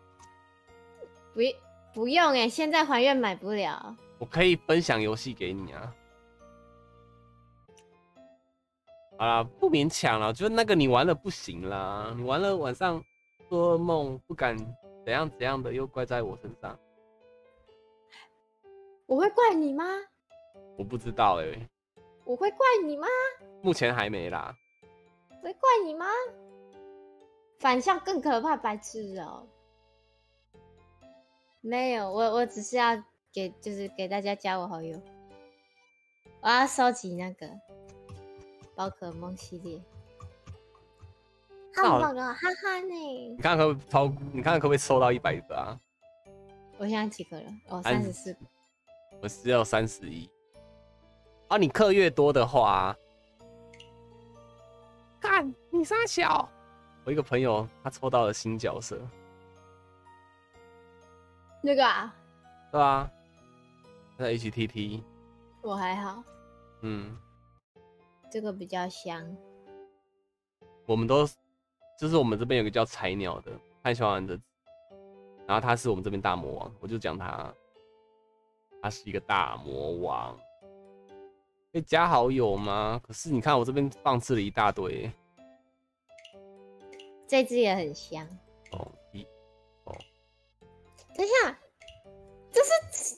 不用哎，现在还愿买不了。 我可以分享游戏给你啊。好啦，不勉强啦，就是那个你玩了不行啦，你玩了晚上做噩梦不敢怎样怎样的，又怪在我身上。 我会怪你吗？ 我不知道哎、 我会怪你吗？ 目前还没啦。 我会怪你吗？反向更可怕，白痴哦、没有，我只是要就是给大家加我好友。我要收集那个宝可梦系列， 那好好棒哦，哈哈呢！ 你看可不可以超？你看可不可以抽到100个啊？ 我现在几个了？哦，34个。 我只有31。啊，你氪越多的话，看你傻小。我一个朋友他抽到了新角色， 那个啊， 对吧？在 HTT， 我还好， 嗯， 这个比较香。 我们都就是我们这边有个叫彩鸟的，太喜欢玩这只，然后他是我们这边大魔王，我就讲他是一个大魔王。可以加好友吗？可是你看我这边放置了一大堆。 这只也很香。 哦， 等一下，这是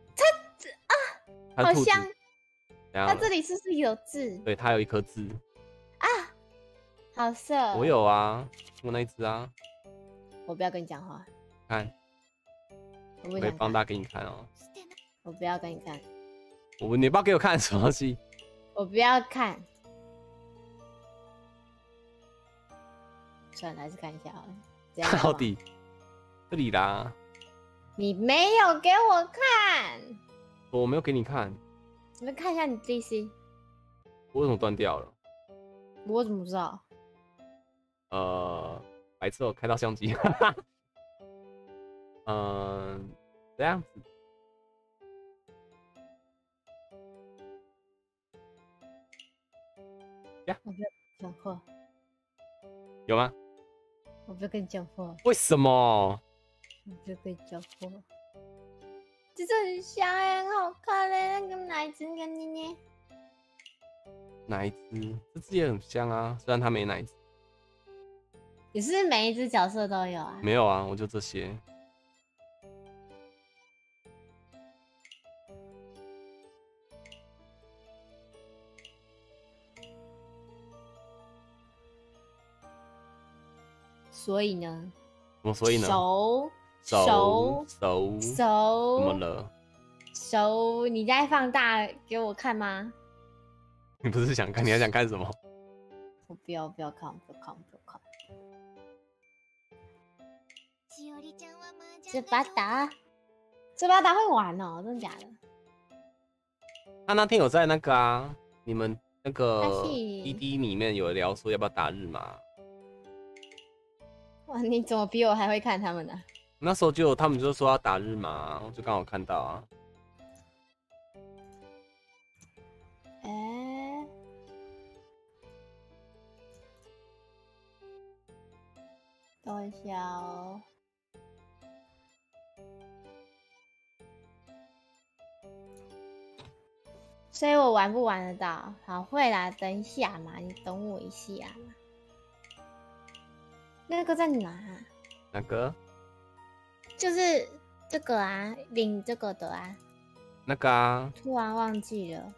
它是兔子好香。 怎样了它这里是不是有字对，它有一颗痣。 啊？好色。 我有啊，我那一只啊， 我不要跟你讲话， 看， 我不想看， 我可以放大给你看哦。 我不要跟你看， 你不要给我看什么东西？ 我不要看。算了，还是看一下好了。这样好吗到底这里啦， 你没有给我看， 我没有给你看， 你们看一下你 DC， 我为什么断掉了？ 我怎么知道？ 白痴哦，开到相机。这样子。 我不要讲话， 有吗？ 我不要跟你讲话， 为什么？ 我不要跟你讲话。这只很香哎，很好看嘞，那个奶子你看捏捏。 哪一只？这只也很香啊，虽然它没奶子。 你是不是每一只角色都有啊？ 没有啊，我就这些。 所以呢？ 怎么所以呢？ 熟， 怎么了？ 熟，你在放大给我看吗？ 你不是想看，你还想看什么？ 我不要看。这巴达会玩哦，真的假的？ 他那天有在那个啊，你们那个是滴滴里面有聊说要不要打日麻。 哇，你怎么比我还会看他们呢？ 那时候就他们就说要打日麻，我就刚好看到啊。 等一下哦。所以我玩不玩得到？好，会啦，等一下嘛，你等我一下嘛。那个在哪啊？ 哪个？ 就是这个啊，领这个的啊。 那个啊。 突然忘记了。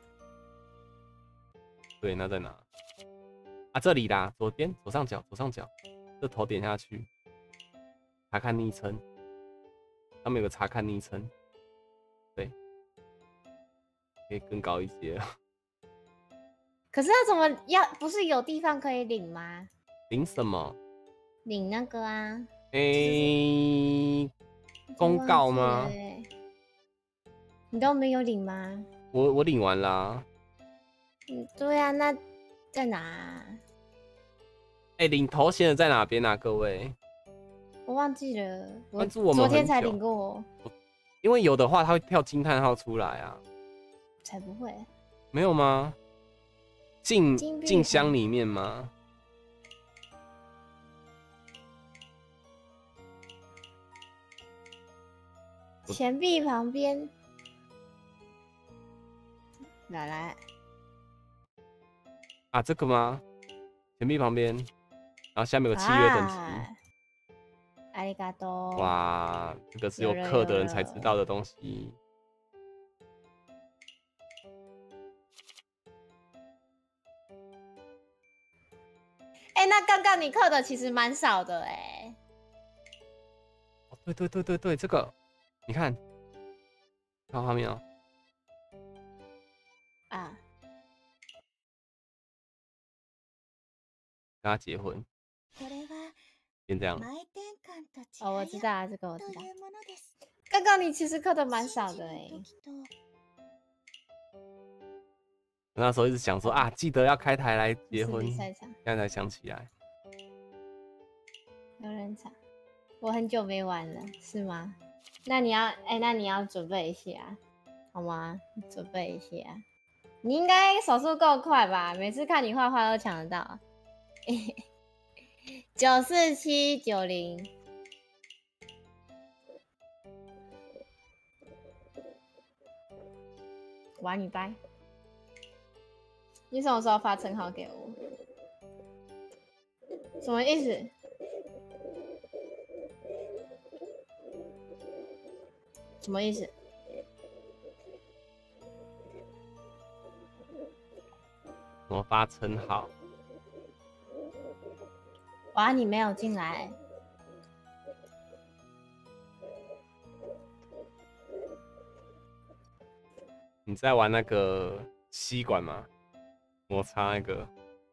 对，那在哪？啊，这里啦，左上角，这头点下去，查看昵称，上面有个查看昵称，对，可以更高一些了。 可是要怎么要？不是有地方可以领吗？ 领什么？ 领那个啊。 公告吗？ 你都没有领吗？ 我领完啦。 对啊，那在哪啊？ 领头衔的在哪边啊？各位， 我忘记了， 关注我们昨天才领过。 因为有的话，它会跳惊叹号出来啊。 才不会。 没有吗？进箱里面吗？ 钱币旁边。来啊，这个吗？钱币旁边，然后下面有个契约等级。 阿里嘎多。 哇，这个是有氪的人才知道的东西。 那刚刚你氪的其实蛮少的哎。 对，这个你看，看画面哦。 啊。 跟他结婚。变这样。 哦，我知道啊，这个我知道。刚刚你其实氪的蛮少的哎。 那时候一直想说啊，记得要开台来结婚，现在才想起来。 有人场，我很久没玩了，是吗？那你要准备一下，好吗？准备一下。你应该手速够快吧？每次看你画画都抢得到。94790。玩你掰。你什么时候发称号给我？什么意思？什么意思？ 怎么发称号？ 哇，你没有进来。 你在玩那个吸管吗？摩擦那个。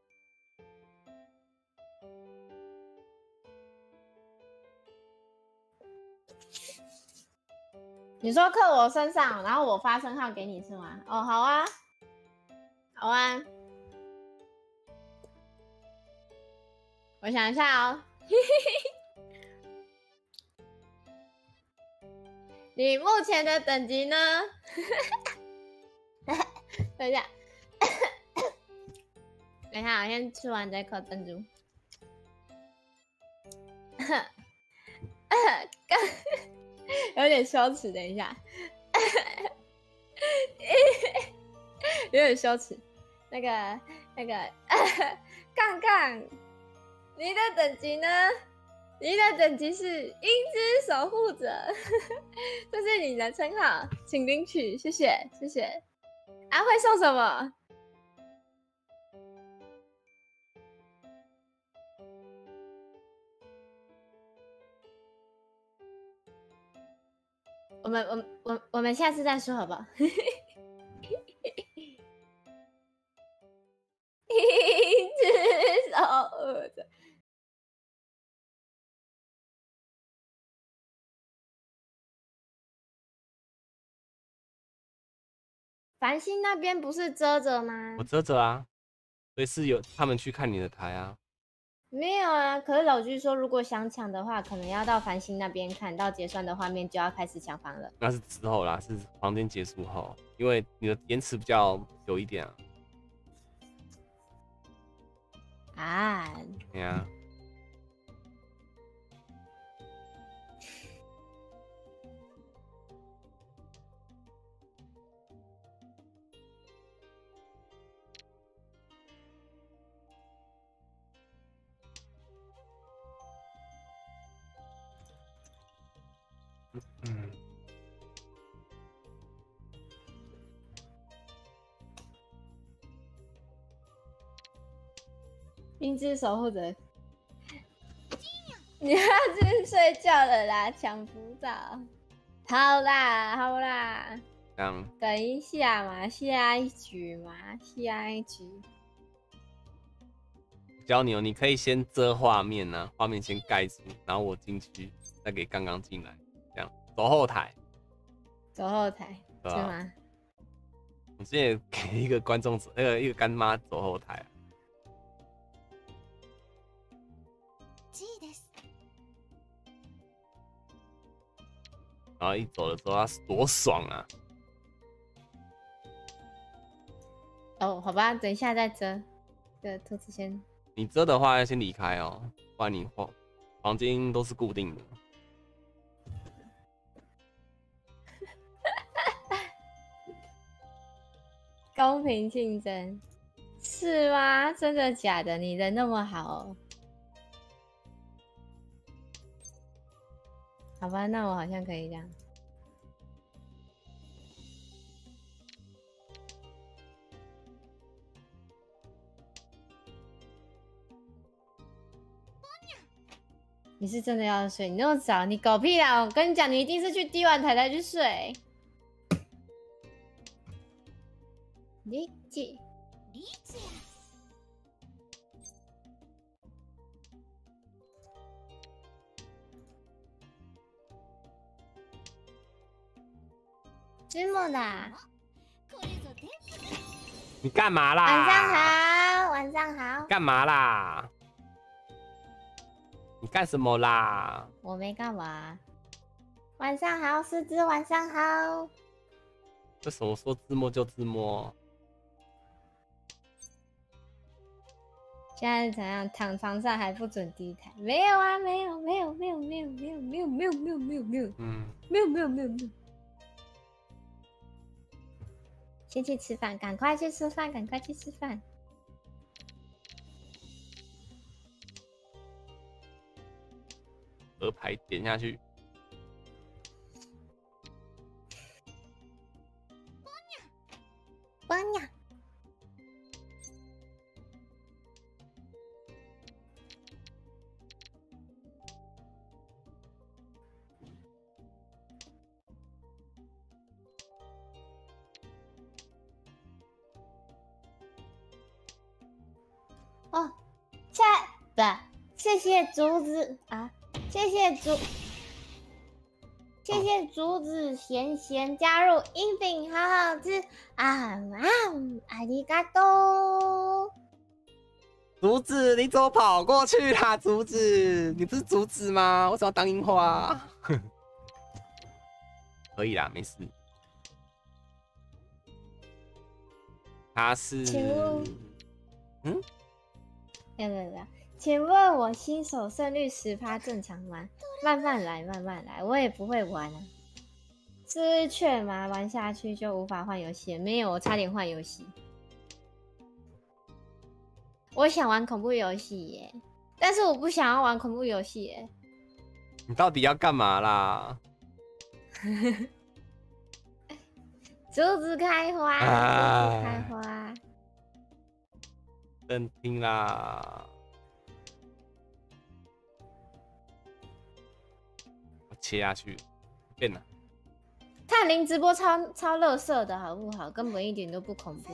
你说刻我身上，然后我发称号给你是吗？哦，好啊，好啊。我想一下哦。你目前的等级呢？等一下，等一下，我先吃完再刻珍珠。有点羞耻，等一下，有点羞耻。那个，杠杠，你的等级呢？你的等级是英之守护者，这是你的称号，请领取，谢谢，谢谢。啊，会送什么？ 我们下次再说好不好？一只手捂着。繁星那边不是遮着吗？ 我遮着啊，所以是有他们去看你的台啊。 没有啊，可是老居说，如果想抢的话，可能要到繁星那边看到结算的画面，就要开始抢房了。 那是之后啦，是房间结束后，因为你的延迟比较久一点啊。 啊， 对啊。嗯。 冰之守护者，你要去睡觉了啦，抢不到。好啦，好啦， 这样。 等一下嘛，下一局嘛，下一局。 教你哦，你可以先遮画面呢、啊，画面先盖住，然后我进去，再给刚刚进来，这样走后台。 走后台， 对是吗？ 我之前也给一个观众走，一个干妈走后台、啊。然后一走了之后，他多爽啊！ 哦，好吧，等一下再遮。这兔子先。 你遮的话要先离开哦，不然你房间都是固定的。 公平竞争是吗？真的假的？你人那么好哦。好吧，那我好像可以这样。你是真的要睡？你那么早，你狗屁啦！我跟你讲，你一定是去滴完台才去睡。理解。 理解。 芝木啦， 你干嘛啦？ 晚上好，晚上好。 干嘛啦？你干什么啦？ 我没干嘛。晚上好，狮子，晚上好。 为什么说自摸就自摸？ 现在是怎样？躺床上还不准低台？没有啊，没有，没有，没有，没有，没有，没有，没有，没有，没有，没有， 嗯， 没有，没有，没有，没有。先去吃饭，赶快去吃饭，赶快去吃饭。 鹅牌点下去。 光呀！哦，谢谢竹子啊，谢谢竹子咸咸加入音饼，好好吃啊！阿里嘎多。 竹子，你怎么跑过去啦？竹子，你不是竹子吗？为什么要当樱花？可以啦，没事。他是，嗯， 没有，请问我新手胜率10%正常吗？慢慢来，慢慢来，我也不会玩啊。是确吗？玩下去就无法换游戏？没有，我差点换游戏。我想玩恐怖游戏耶，但是我不想要玩恐怖游戏耶。 你到底要干嘛啦？ 竹子开花，竹子开花。 认听啦。我切下去，变了。 翰林直播超垃圾的好不好？根本一点都不恐怖。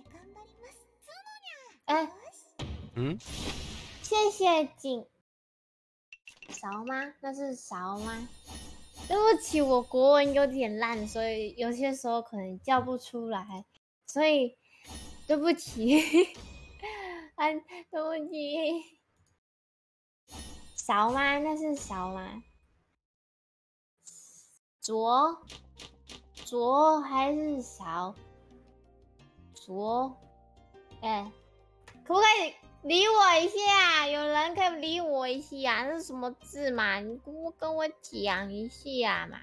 哎，谢谢景勺吗？那是勺吗？对不起，我国文有点烂，所以有些时候可能叫不出来，所以对不起，对不起。勺吗？那是勺吗？勺还是勺？勺？哎，可不可以理我一下？有人可以理我一下，那是什么字嘛？你跟我讲一下嘛。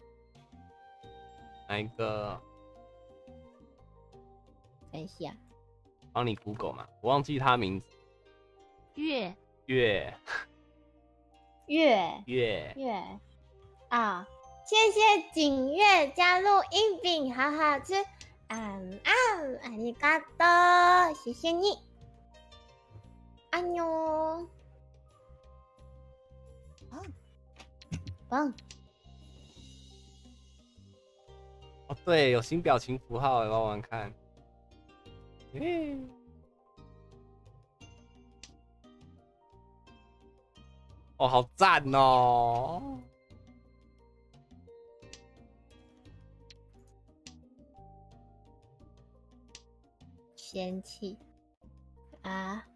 哪一个？ 等一下， 帮你 Google 嘛，我忘记他名字。 月啊！谢谢景月加入硬饼，好好吃。阿里嘎多，谢谢你。安妞，棒。 哦，对，有新表情符号，玩玩看。哦，好赞哦！ 嫌弃啊？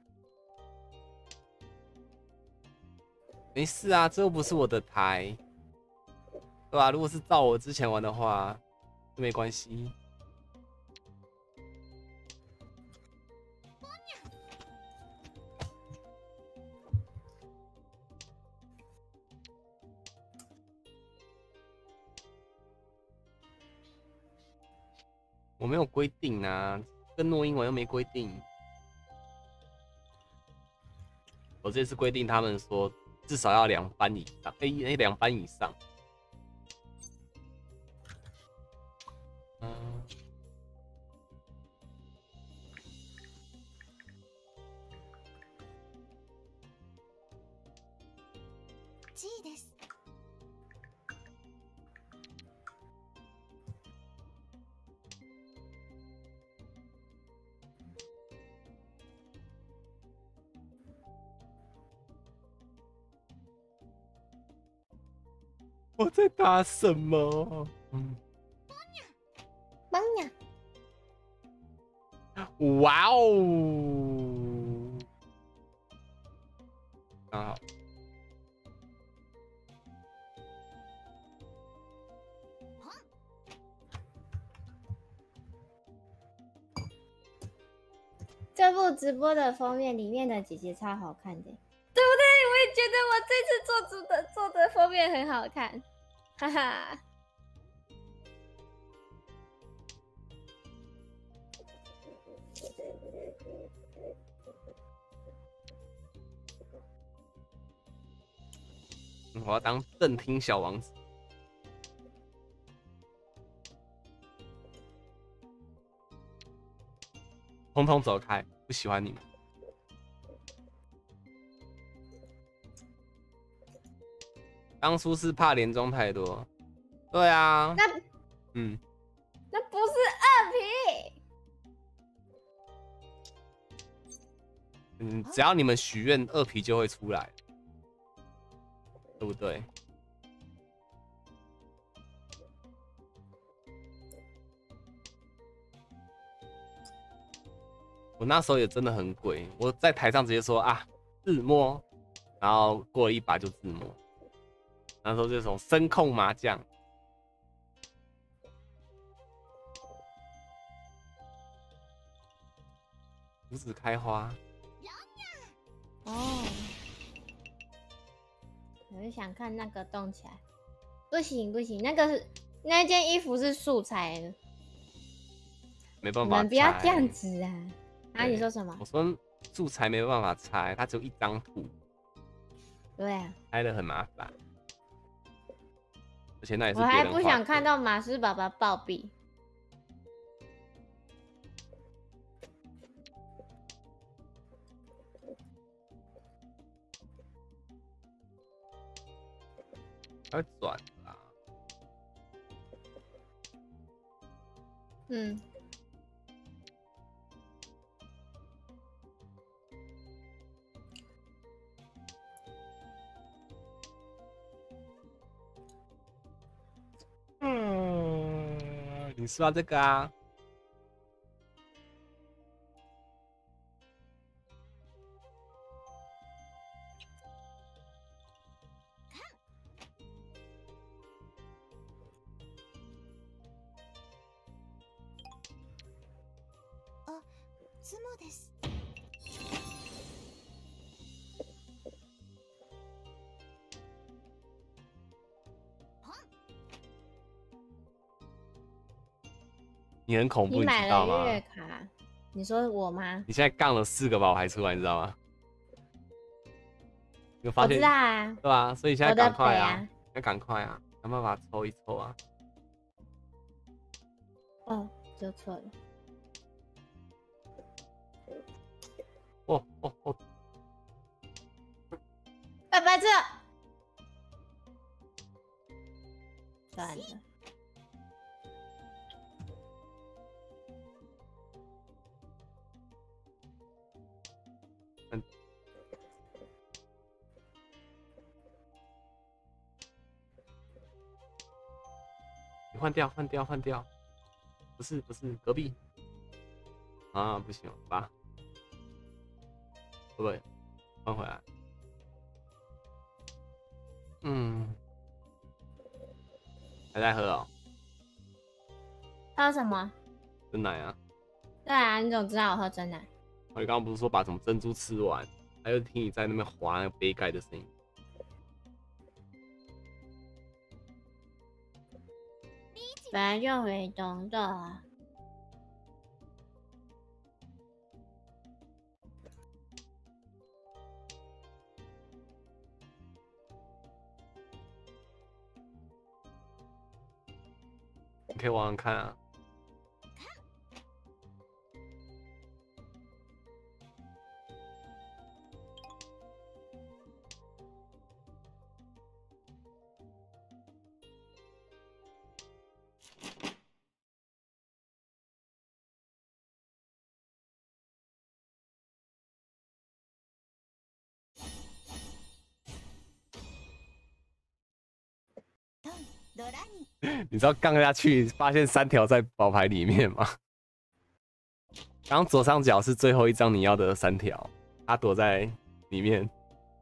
没事啊，这又不是我的台，对吧？如果是照我之前玩的话，就没关系。我没有规定啊，跟诺英文又没规定。我这次规定他们说至少要2班以上，2班以上。 G です。 我在打什么？ 棒呀！ 哇哦！刚好。 这部直播的封面里面的姐姐超好看的，对不对？我也觉得我这次做的封面很好看，哈哈。 我要当正厅小王子。通通走开，不喜欢你们。当初是怕连中太多，对啊， 那那不是 2皮，只要你们许愿，2皮就会出来，对不对？我那时候也真的很鬼，我在台上直接说啊自摸，然后过了1把就自摸，那时候这种声控麻将。胡子开花。 哦，我就想看那个动起来，不行，那件衣服是素材的， 没办法， 你们不要这样子啊！啊，你说什么？ 我说素材没办法拆，它只有1张图。 对啊， 拆的很麻烦，而且那也是我还不想别人画的。 看到马斯爸爸暴毙。 它会转啦。 嗯， 你刷这个啊？ ツモです。 你很恐怖， 你你买了知道吗？ 月卡，你说我吗？ 你现在杠了4个宝牌出来，你知道吗？你有发现？ 我知道啊， 对吧？所以现在我的赶快啊， 北啊， 要赶快啊，想办法抽一抽啊！ 哦，就错了。 哦哦哦， 白痴！算了， 你换掉，换掉，换掉！不是不是，隔壁啊，不行吧？会不会换回来？嗯，还在喝哦， 还有什么？ 真奶啊！ 对啊，你怎么知道我喝真奶？ 我刚刚不是说把什么珍珠吃完，还有听你在那边划那个杯盖的声音。 本来就没懂的啊。 你可以往上看啊。 ドラに。 你知道杠下去发现3条在宝牌里面吗？刚刚左上角是最后一张你要的3条，它躲在里面。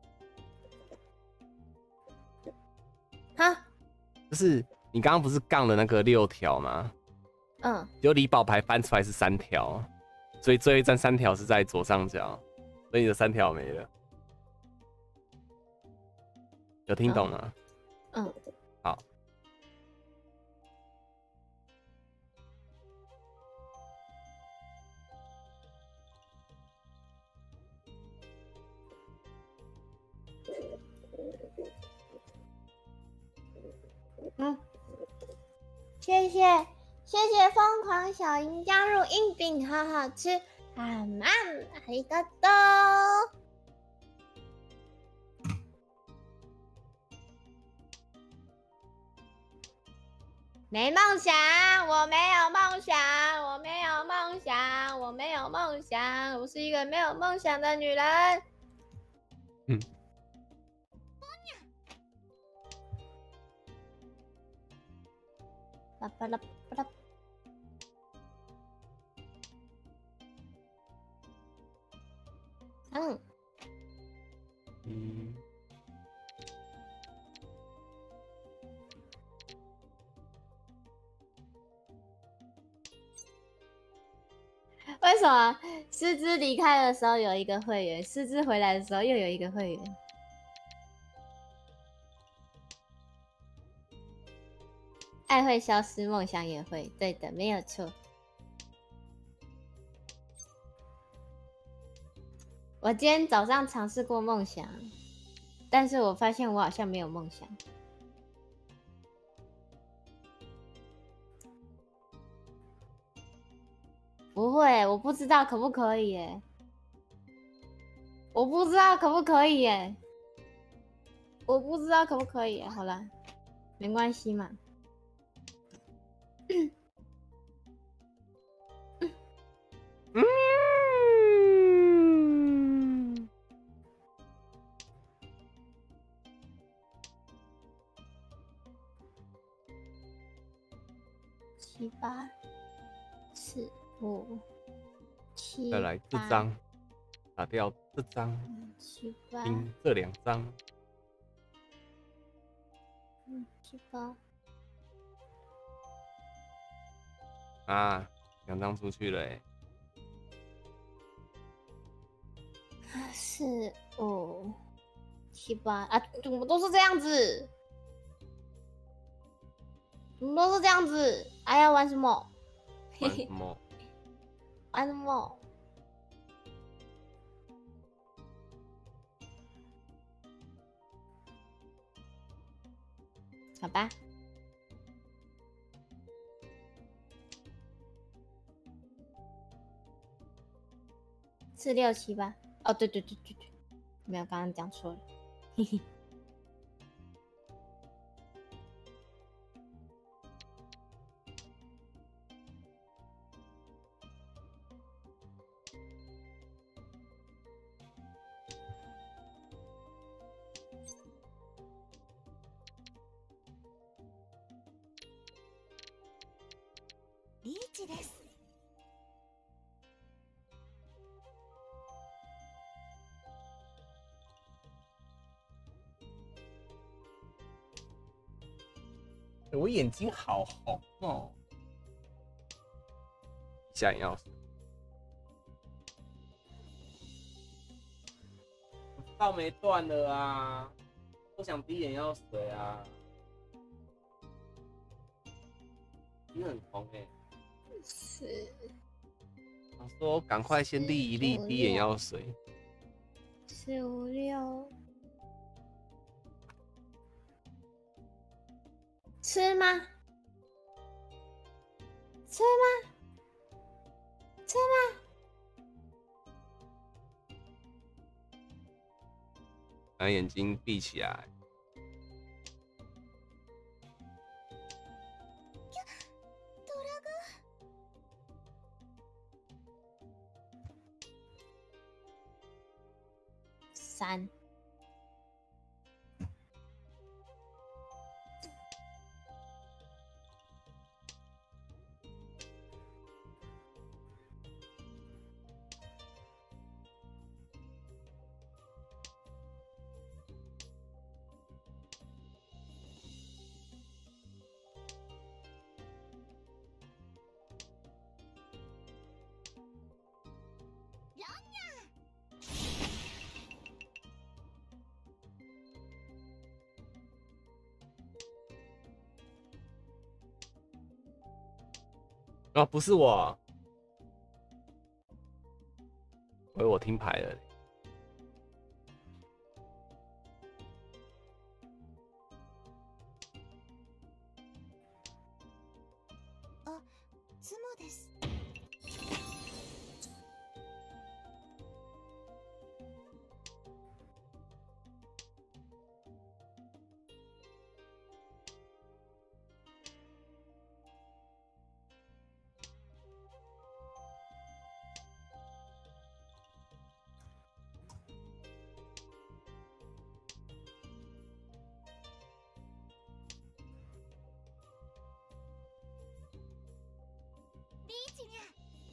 哈， 就是你刚刚不是杠了那个6条吗？ 嗯， 就离宝牌翻出来是3条，所以最后一张3条是在左上角，所以你的3条没了。有听懂吗？ 嗯， 好。 嗯，谢谢疯狂小樱加入硬饼，好好吃，啊妈，ありがとう。没梦想，我没有梦想，我没有梦想，我没有梦想，我是一个没有梦想的女人。 嗯。 啦巴啦巴啦。嗯。 嗯。 为什么师资离开的时候有一个会员，师资回来的时候又有一个会员？爱会消失，梦想也会。对的，没有错。我今天早上尝试过梦想，但是我发现我好像没有梦想。不会，我不知道可不可以耶。我不知道可不可以耶。我不知道可不可以耶。好啦，没关系嘛。 嗯， 七八四五七再来这八张，打掉这张， 七八拼这2张。 七八啊，2张出去了欸。 四五七八啊，怎么都是这样子？怎么都是这样子？哎呀，玩什么？ 玩什么？ 玩什么？好吧，四六七八。哦，对对对对对，没有，刚刚讲错了。嘿嘿。 リーチです。 我眼睛好红哦。下眼药水。道没断了啊！不想滴眼药水啊。你很红哎、 是我说赶快先沥一沥滴眼药水。 四五六，吃吗？吃吗？吃吗？ 把眼睛闭起来。 ドラグ三。 哦，不是我，以为我听牌了。 あ、妻です。リーチにゃ。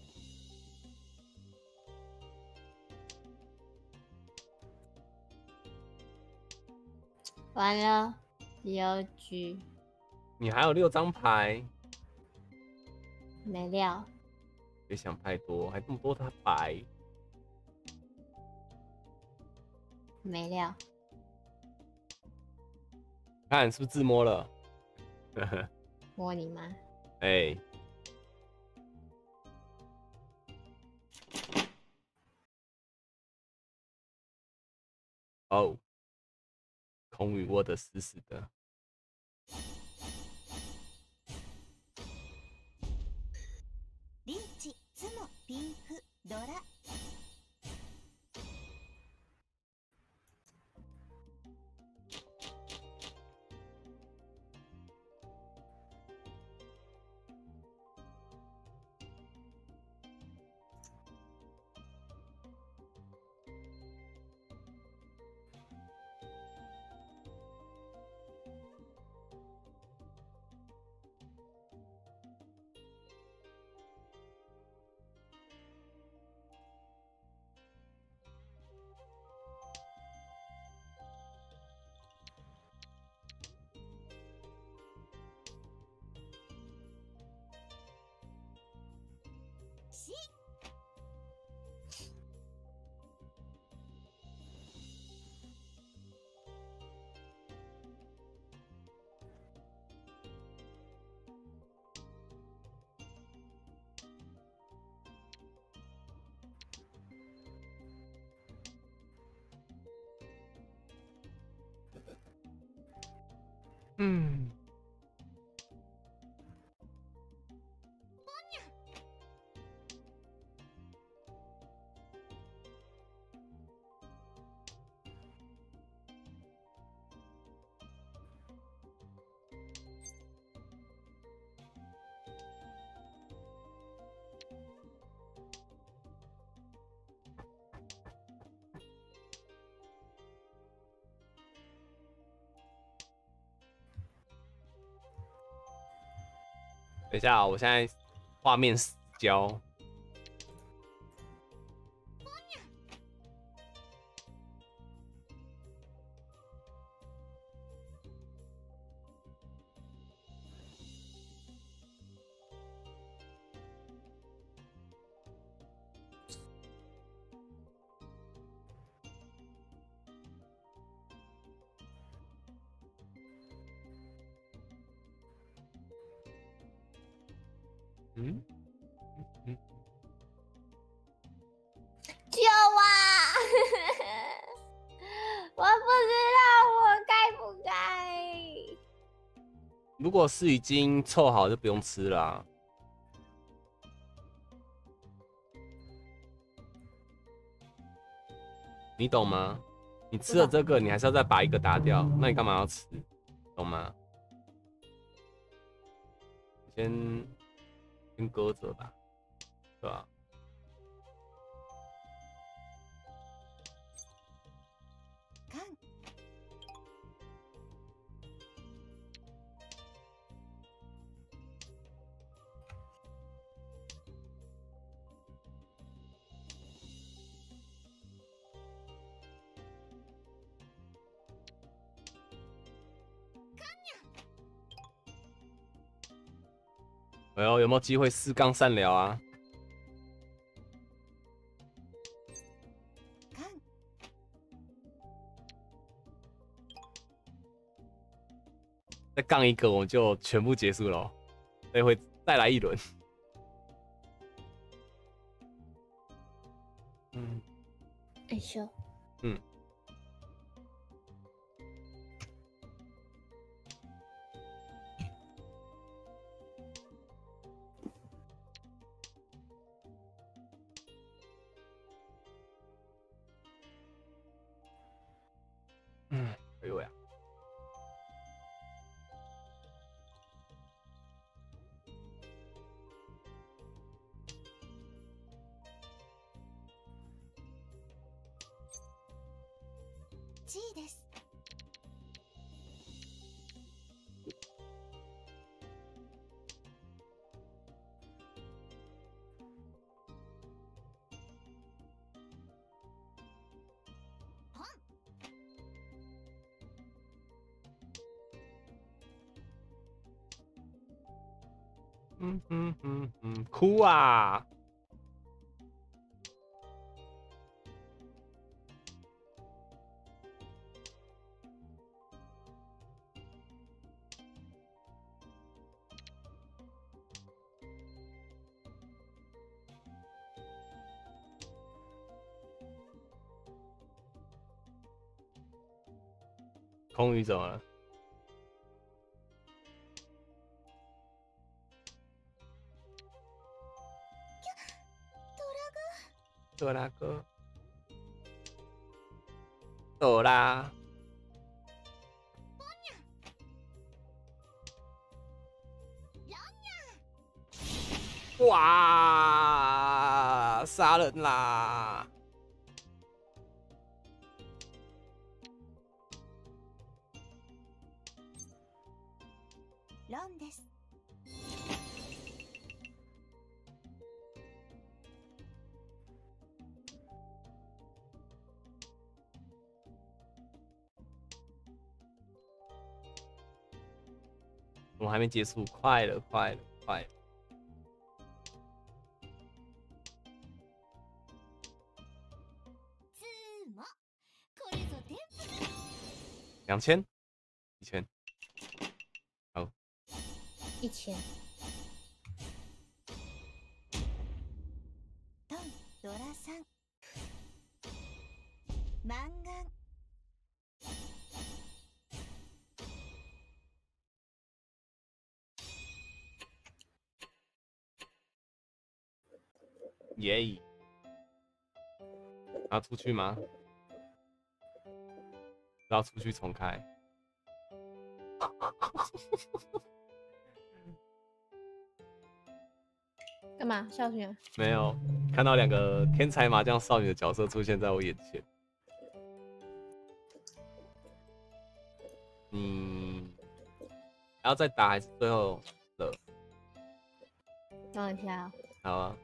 完了，邮局你还有6张牌， 没料， 别想太多，还这么多牌。 没料。 看是不是自摸了？ 摸你妈！ 哎、哦，空语握得死死的。 リーチ、ツモ、ピンフ、ドラ。 嗯。等一下啊，我现在画面死焦。嗯嗯， 救我！我不知道我该不该。 如果是已经凑好就不用吃啦、啊。你懂吗？你吃了这个，你还是要再把一个打掉，那你干嘛要吃？懂吗？先搁着吧，对吧？哎呦，有没有机会4杠善聊啊？再杠一个，我就全部结束了。所以会再来一轮。嗯， 哎呦， 嗯。嗯，哎呦呀！ G です。 哭啊！空鱼怎么了？朵拉哥，朵拉，哇！杀人啦！ ロンです。 我们还没结束，快了，快了，快了！2000，1000，好 ，1000。 ドンドラ3。マンガン。 耶！要出去吗？要出去重开。 干嘛？笑什么？ 没有，看到2个天才麻将少女的角色出现在我眼前。你还要再打还是最后了？ 等我一下、哦。 好啊。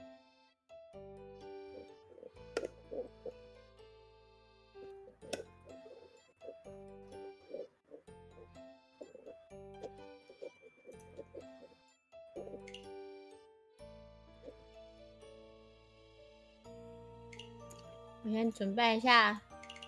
我先准备一下，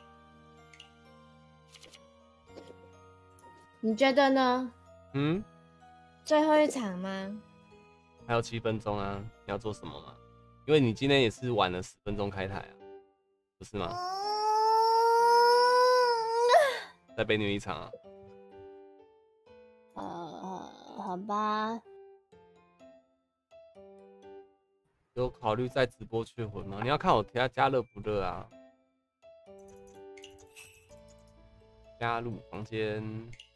你觉得呢？ 嗯， 最后一场吗？ 还有7分钟啊，你要做什么吗？因为你今天也是晚了10分钟开台啊，不是吗？再被虐一场啊？ 好吧。 有考虑在直播确婚吗？你要看我加热不热啊？加入房间。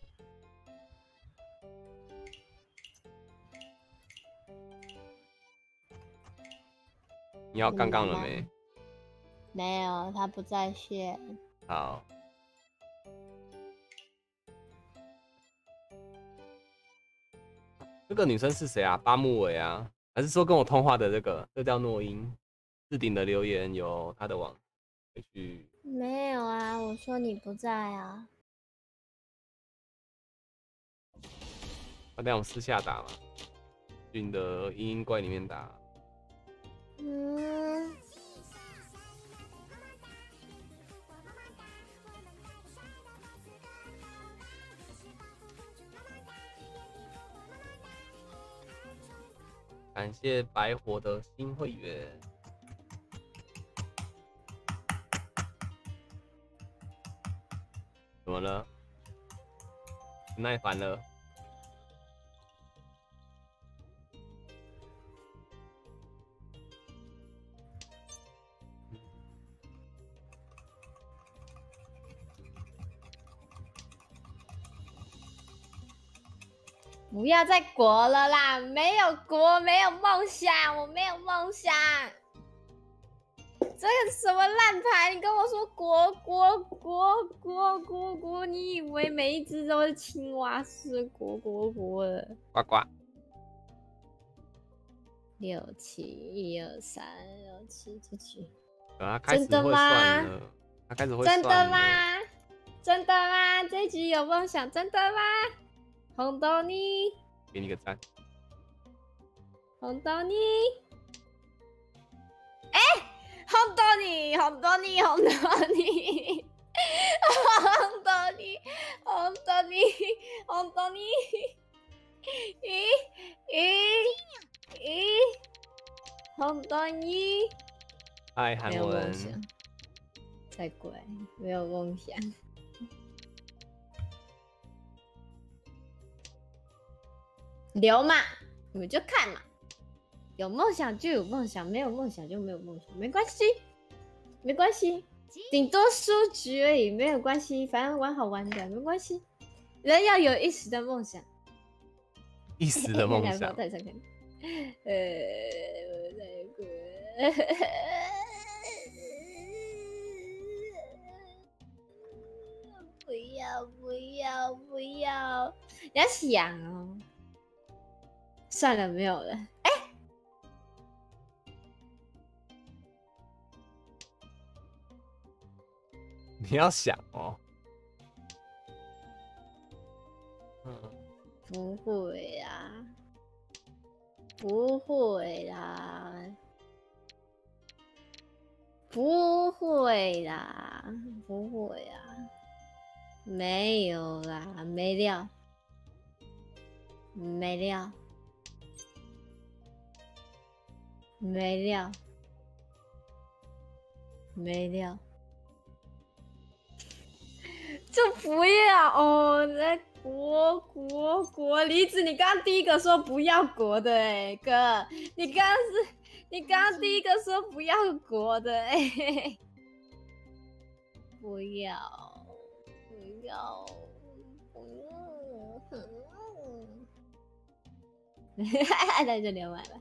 你要杠杠了没？ 没有，他不在线。 好。这个女生是谁啊？八木尾啊？还是说跟我通话的这个？这叫诺音。置顶的留言有他的网，可以去。 没有啊，我说你不在啊。 那我们私下打嘛，去你的阴阴怪里面打。 嗯。 感谢白火的新会员。怎么了？不耐烦了？ 不要再国了啦！没有国，没有梦想，我没有梦想。这个什么烂牌？你跟我说国，你以为每一只都是青蛙是国的？ 呱呱。 6、7、1、2、3、6、7，这局。 他开始会算了。他开始会算了。 真的吗？真的吗？这一局有梦想，真的吗？红豆泥， 给你个赞。 红豆泥，哎、红豆泥，红豆泥，红豆泥，红豆泥，红豆泥，红豆泥，红豆泥。 嗨，韩文。 才怪，没有梦想。留嘛，你们就看嘛，有梦想就有梦想，没有梦想就没有梦想，没关系，没关系，顶多输局而已，没有关系，反正玩好玩的，没关系。人要有一时的梦想， 一时的梦想。 太诚恳，不要，你要想哦。算了，没有了。哎、 你要想哦。 不会啦，不会啦，不会啦，不会啦，没有啦，没料，没料。没料，没料，就不要哦！那国梨子，你刚刚第一个说不要国的哎、哥，你刚刚是你刚刚第一个说不要国的，哎，不要，不要，不要，那就聊完了。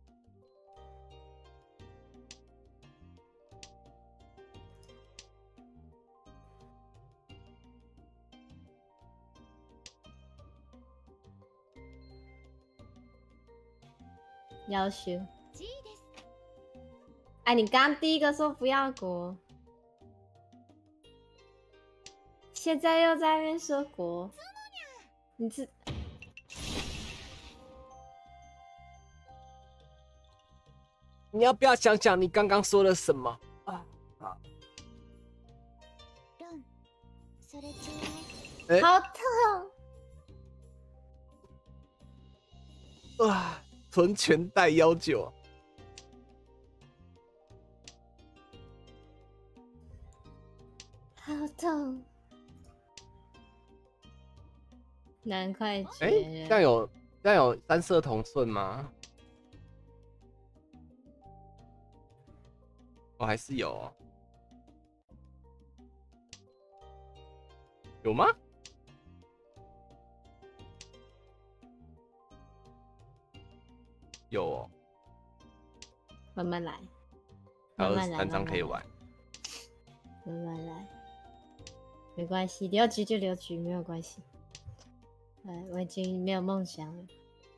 要求。哎，你刚刚第一个说不要国，现在又在那边说国，你这你要不要想想你刚刚说了什么啊？ ロン、それちょうだい。 好痛！ 啊，纯全带要求。 好痛！难快哎， 绝这样有三色同顺吗？哦，还是有哦。有吗？有哦， 慢慢来， 还有慢慢来， 3张可以玩。 慢慢来，没关系，留局就留局，没有关系。我已经没有梦想了。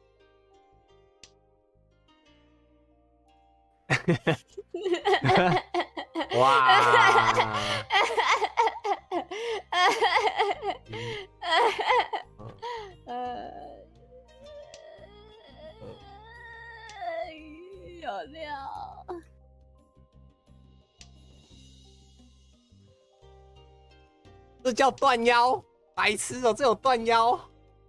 哇！ 有料。 这叫断腰，白痴哦、这有断腰。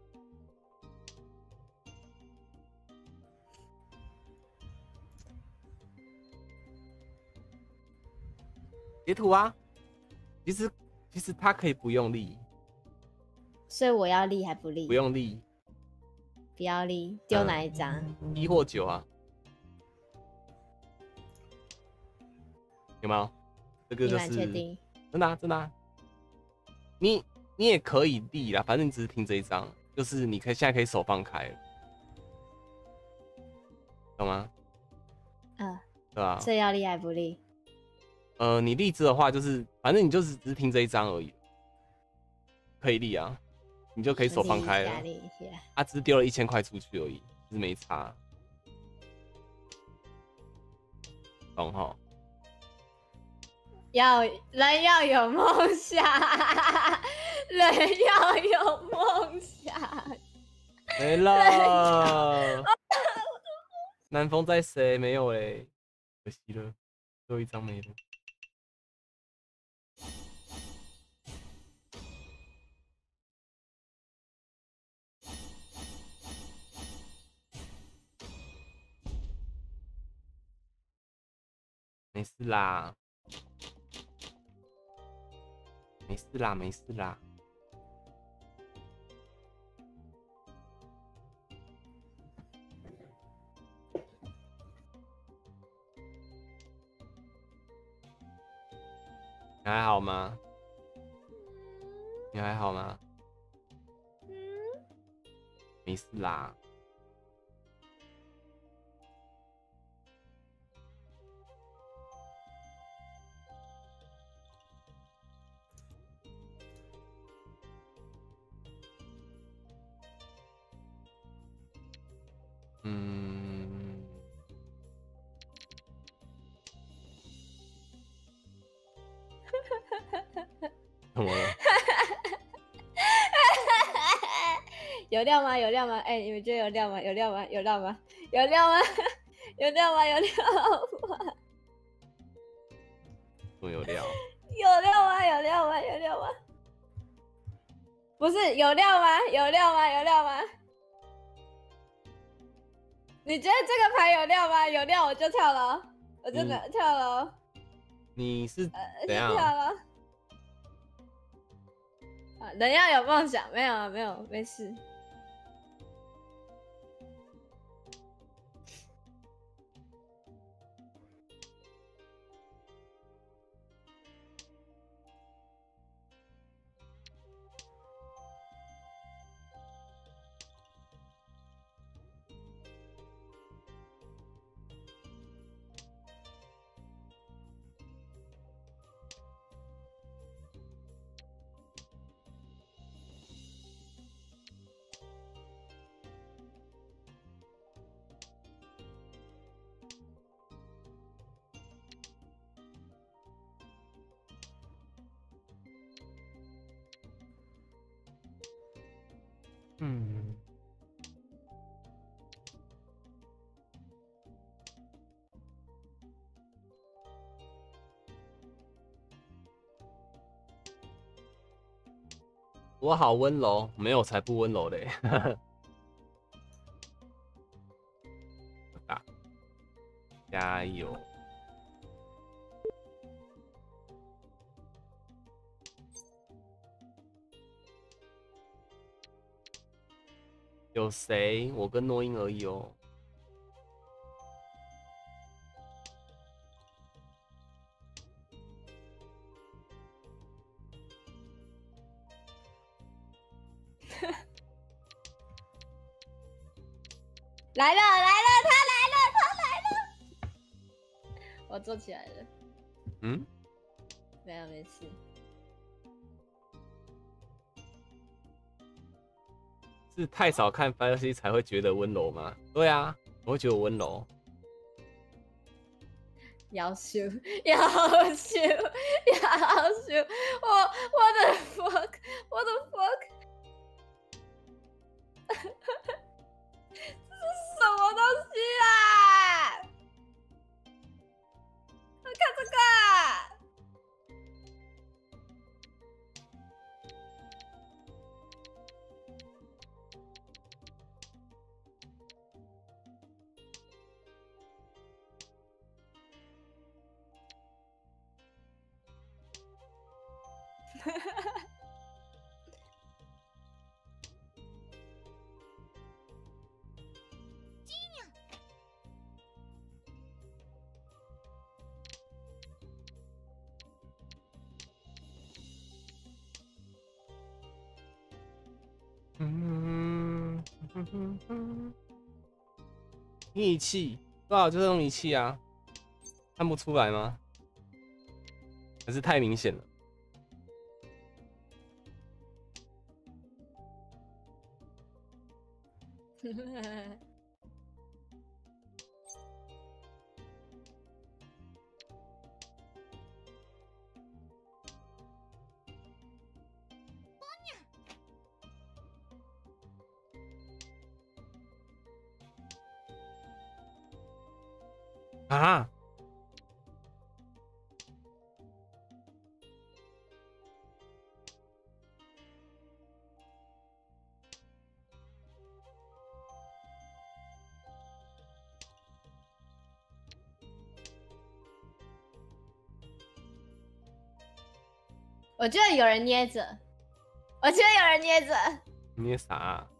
截图啊，其实他可以不用力， 所以我要立还不立？ 不用力， 不要立，丢哪一张 1或9啊，有没有？这个你就是蛮确定？ 真的啊，真的啊。你也可以立啦，反正你只是听这一张，就是你现在可以手放开了，懂吗？对吧？ 所以要立还不立？ 你立志的话，就是反正你就是只是听这一张而已，可以立啊，你就可以手放开了。 立一下。 他只是丢了1000块出去而已，就是没差，懂齁？ 人要有梦想，人要有梦想。 没了。南风在谁？没有嘞，可惜了，最后一张没了。没事啦，没事啦，没事啦。你还好吗？你还好吗？没事啦。怎么了？ 有料吗？有料吗？哎、你们觉得有料吗？有料吗？有料吗？有料吗？有料吗？有料吗？ 我有料。 有料吗？有料吗？有料吗？不是有料吗？有料吗？有料吗？你觉得这个牌有料吗？有料我就跳了哦，我真的跳了哦。 你是怎跳样？ 了。啊，人要有梦想，没有啊，没有，没事。 我好温柔，没有才不温柔嘞。打，加油！有谁？我跟诺英而已哦。 来了来了，他来了他来了，我坐起来了。 嗯， 没有没事。 是太少看 Fantasy 才会觉得温柔吗？对啊，我会觉得我温柔。 要修要修要修，我的 fuck 我的 fuck， 这是什么东西啊？看这个。 义气，对啊，就是用仪器啊，看不出来吗？可是太明显了。啊！ 我觉得有人捏着，我觉得有人捏着。 捏啥啊？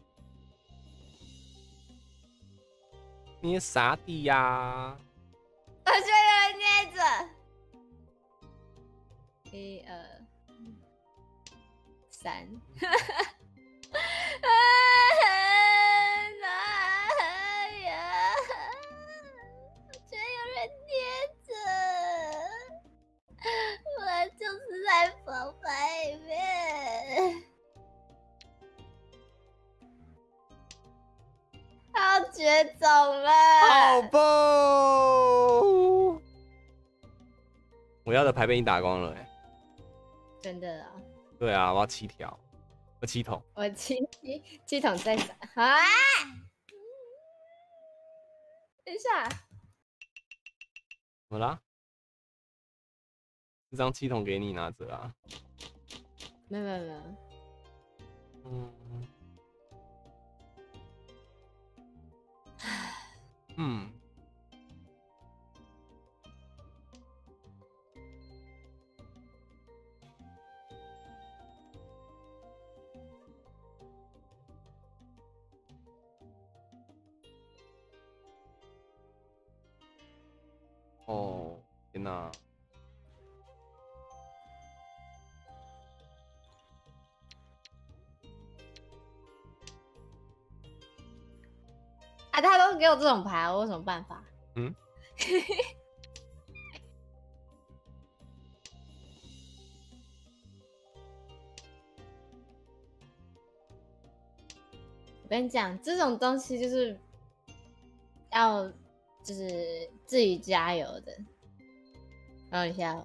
捏啥的呀？ 我觉得有人捏着。1、2、3。哎呀！我觉得有人捏着，我就是在房外面。要绝种了！ 好棒！我要的牌被你打光了哎、 真的啊！ 对啊，我要7条，我7桶。 我七桶在闪啊！等一下， 怎么啦？这张7桶给你拿着啊。 没有。 嗯。哦，天哪！ 啊，他都给我这种牌，我有什么办法？ 嗯。 我跟你讲，这种东西就是要就是自己加油的。等一下，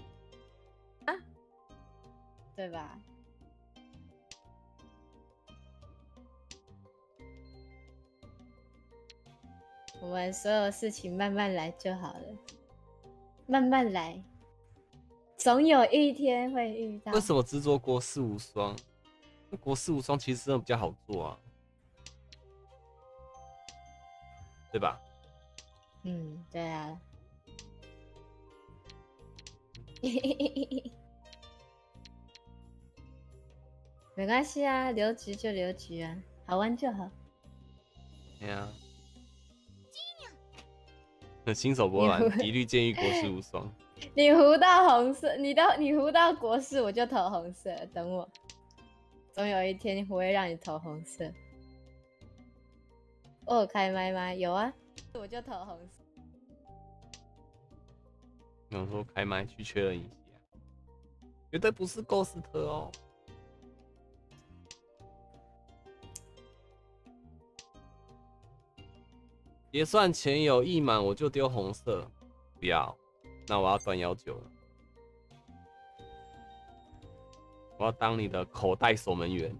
对吧？ 我们所有事情慢慢来就好了，慢慢来，总有一天会遇到。 为什么制作国士无双？国士无双其实真的比较好做啊，对吧？ 嗯，对啊。没关系啊，留局就留局啊，好玩就好。 对啊。新手不会玩，一律建议国士无双。 你糊到红色，你糊到国士，我就投红色。等我，总有一天我会让你投红色。我有开麦吗？有啊，我就投红色。 有说开麦去确认一下，绝对不是 Ghost 哦。结算前有溢满我就丢红色，不要，那我要断119了。我要当你的口袋守门员。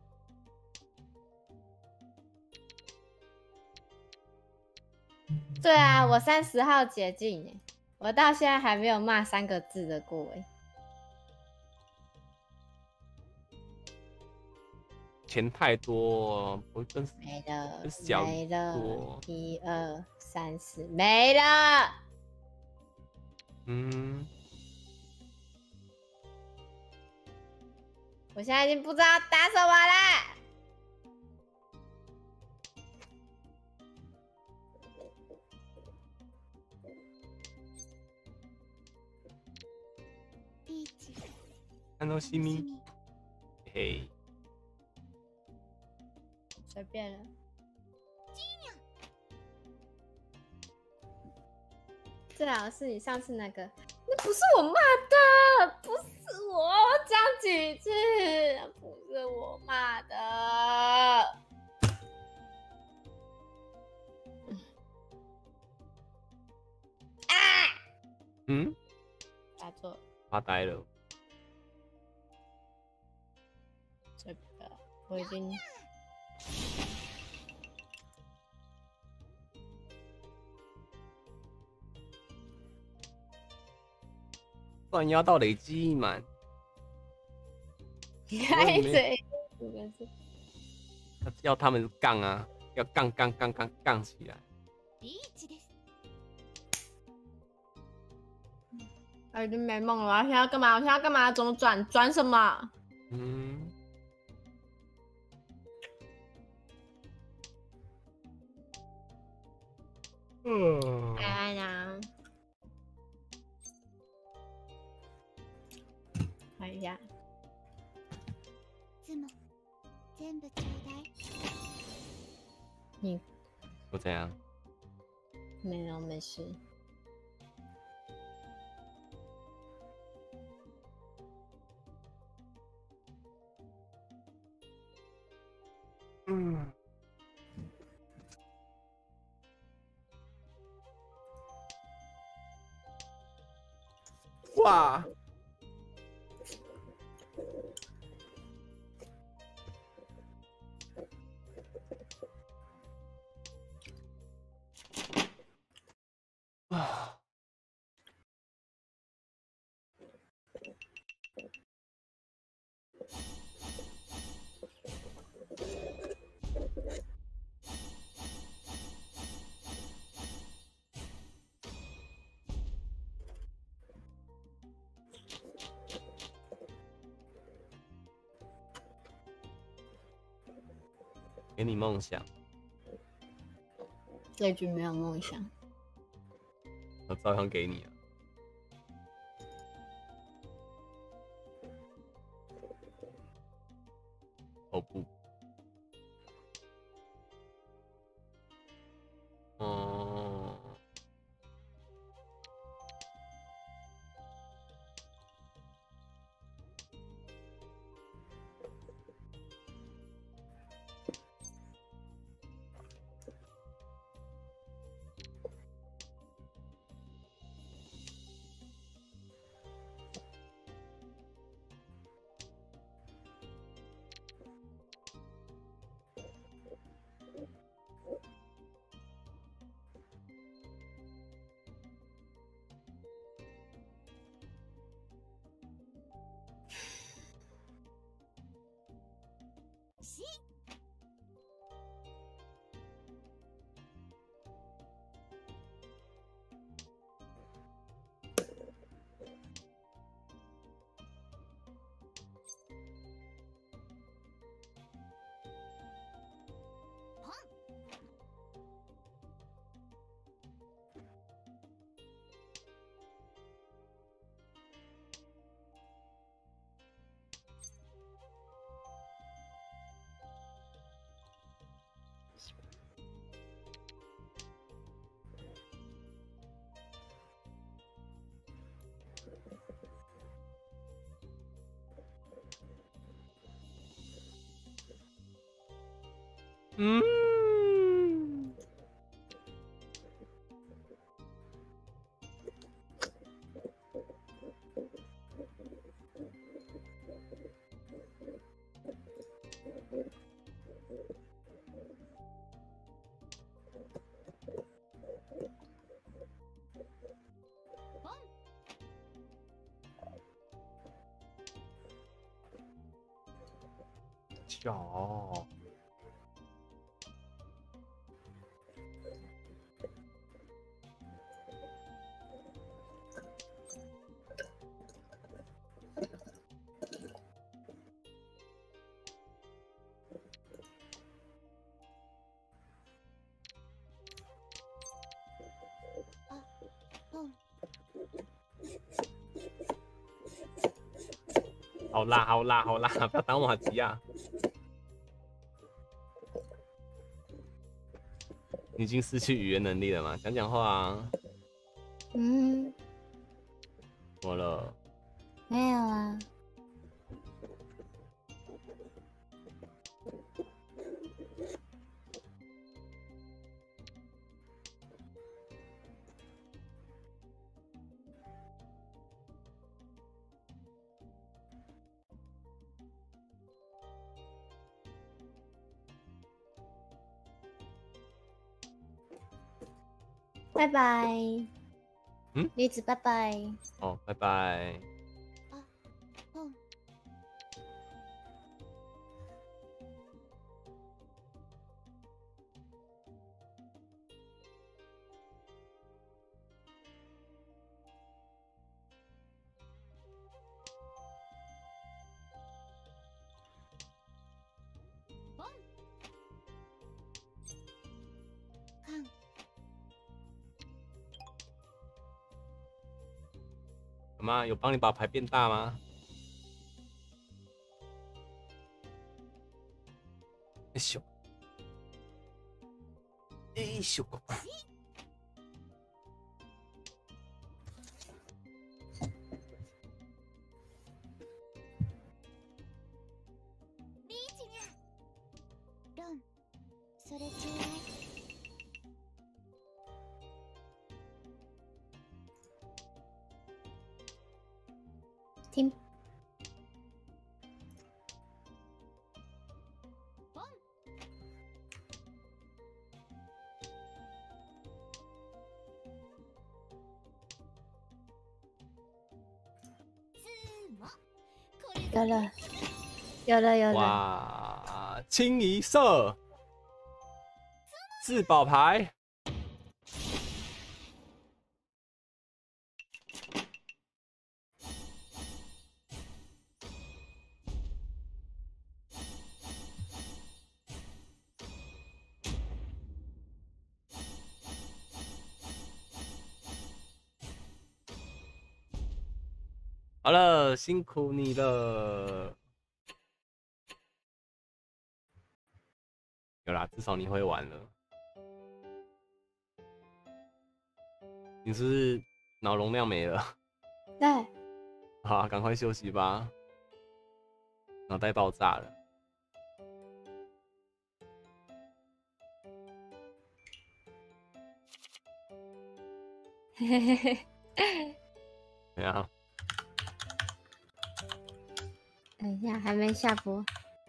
对啊，我30号解禁耶，我到现在还没有骂3个字的过哎。 钱太多，不跟没了， 跟小没了多。 ，1、2、3、4，没了。 嗯， 我现在已经不知道打什么了。 リーチ楽しみ。嘿， 随便了。最好是你上次那个，那不是我骂的，不是我讲几次，不是我骂的。啊！ 嗯， 打错， 发呆了。 随便了，我已经。 断腰到累积溢满， 开嘴，5个字。 要他们杠啊，要杠起来。 リーチです。 我已经没梦了，我现在要干嘛？我现在要干嘛？怎么转？转什么？ 嗯。 哎呀，看一下， いつも全部ちょうだい。 你我怎样？ 没有没事。 嗯。哇！啊！给你梦想， 这局没有梦想。 我照样给你啊。哦不，哦， 嗯，巧哦。 うん好辣，好辣，好辣！不要当马吉啊！你已经失去语言能力了吗？讲讲话啊！ 嗯， 怎么了？ 没有啊。拜拜。 嗯， 栗子，拜拜。 哦，拜拜。 うん看妈妈有帮你把牌变大吗？哎咻！哎咻！ リーチがロンそれちょうだい听， ボンスーモこれ有了，有了，有了。 哇，清一色四宝牌。好了，辛苦你了。有啦，至少你会玩了。你是不是脑容量没了？ 对， 好啊，赶快休息吧，脑袋爆炸了。 嘿嘿嘿。 怎样？ 等一下，还没下播，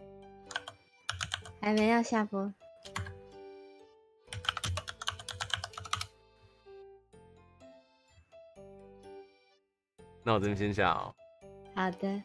还没要下播。 那我这边先下哦。 好的，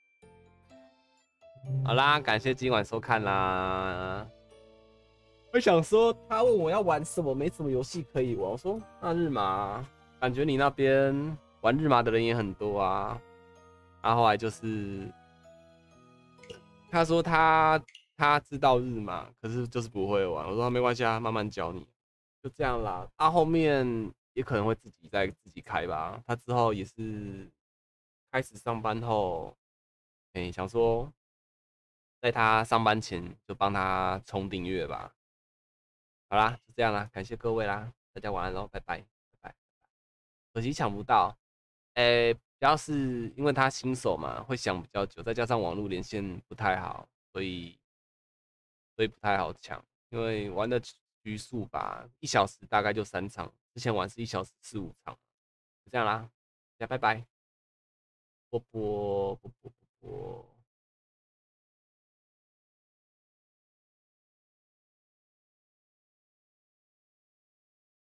好啦，感谢今晚收看啦。我想说，他问我要玩什么，没什么游戏可以玩。我说那日麻，感觉你那边玩日麻的人也很多啊。然后后来就是他说他知道日麻，可是就是不会玩。我说没关系啊，慢慢教你，就这样啦。他后面也可能会自己开吧。他之后也是开始上班后，想说在他上班前就帮他充订阅吧。好啦，就这样啦，感谢各位啦，大家晚安喽，拜拜，拜拜。可惜抢不到，主要是因为他新手嘛，会想比较久，再加上网络连线不太好，所以不太好抢。 因为玩的局数吧，1小时大概就3场，之前玩是1小时4、5场，就这样啦，大家拜拜，啵啵啵啵啵啵。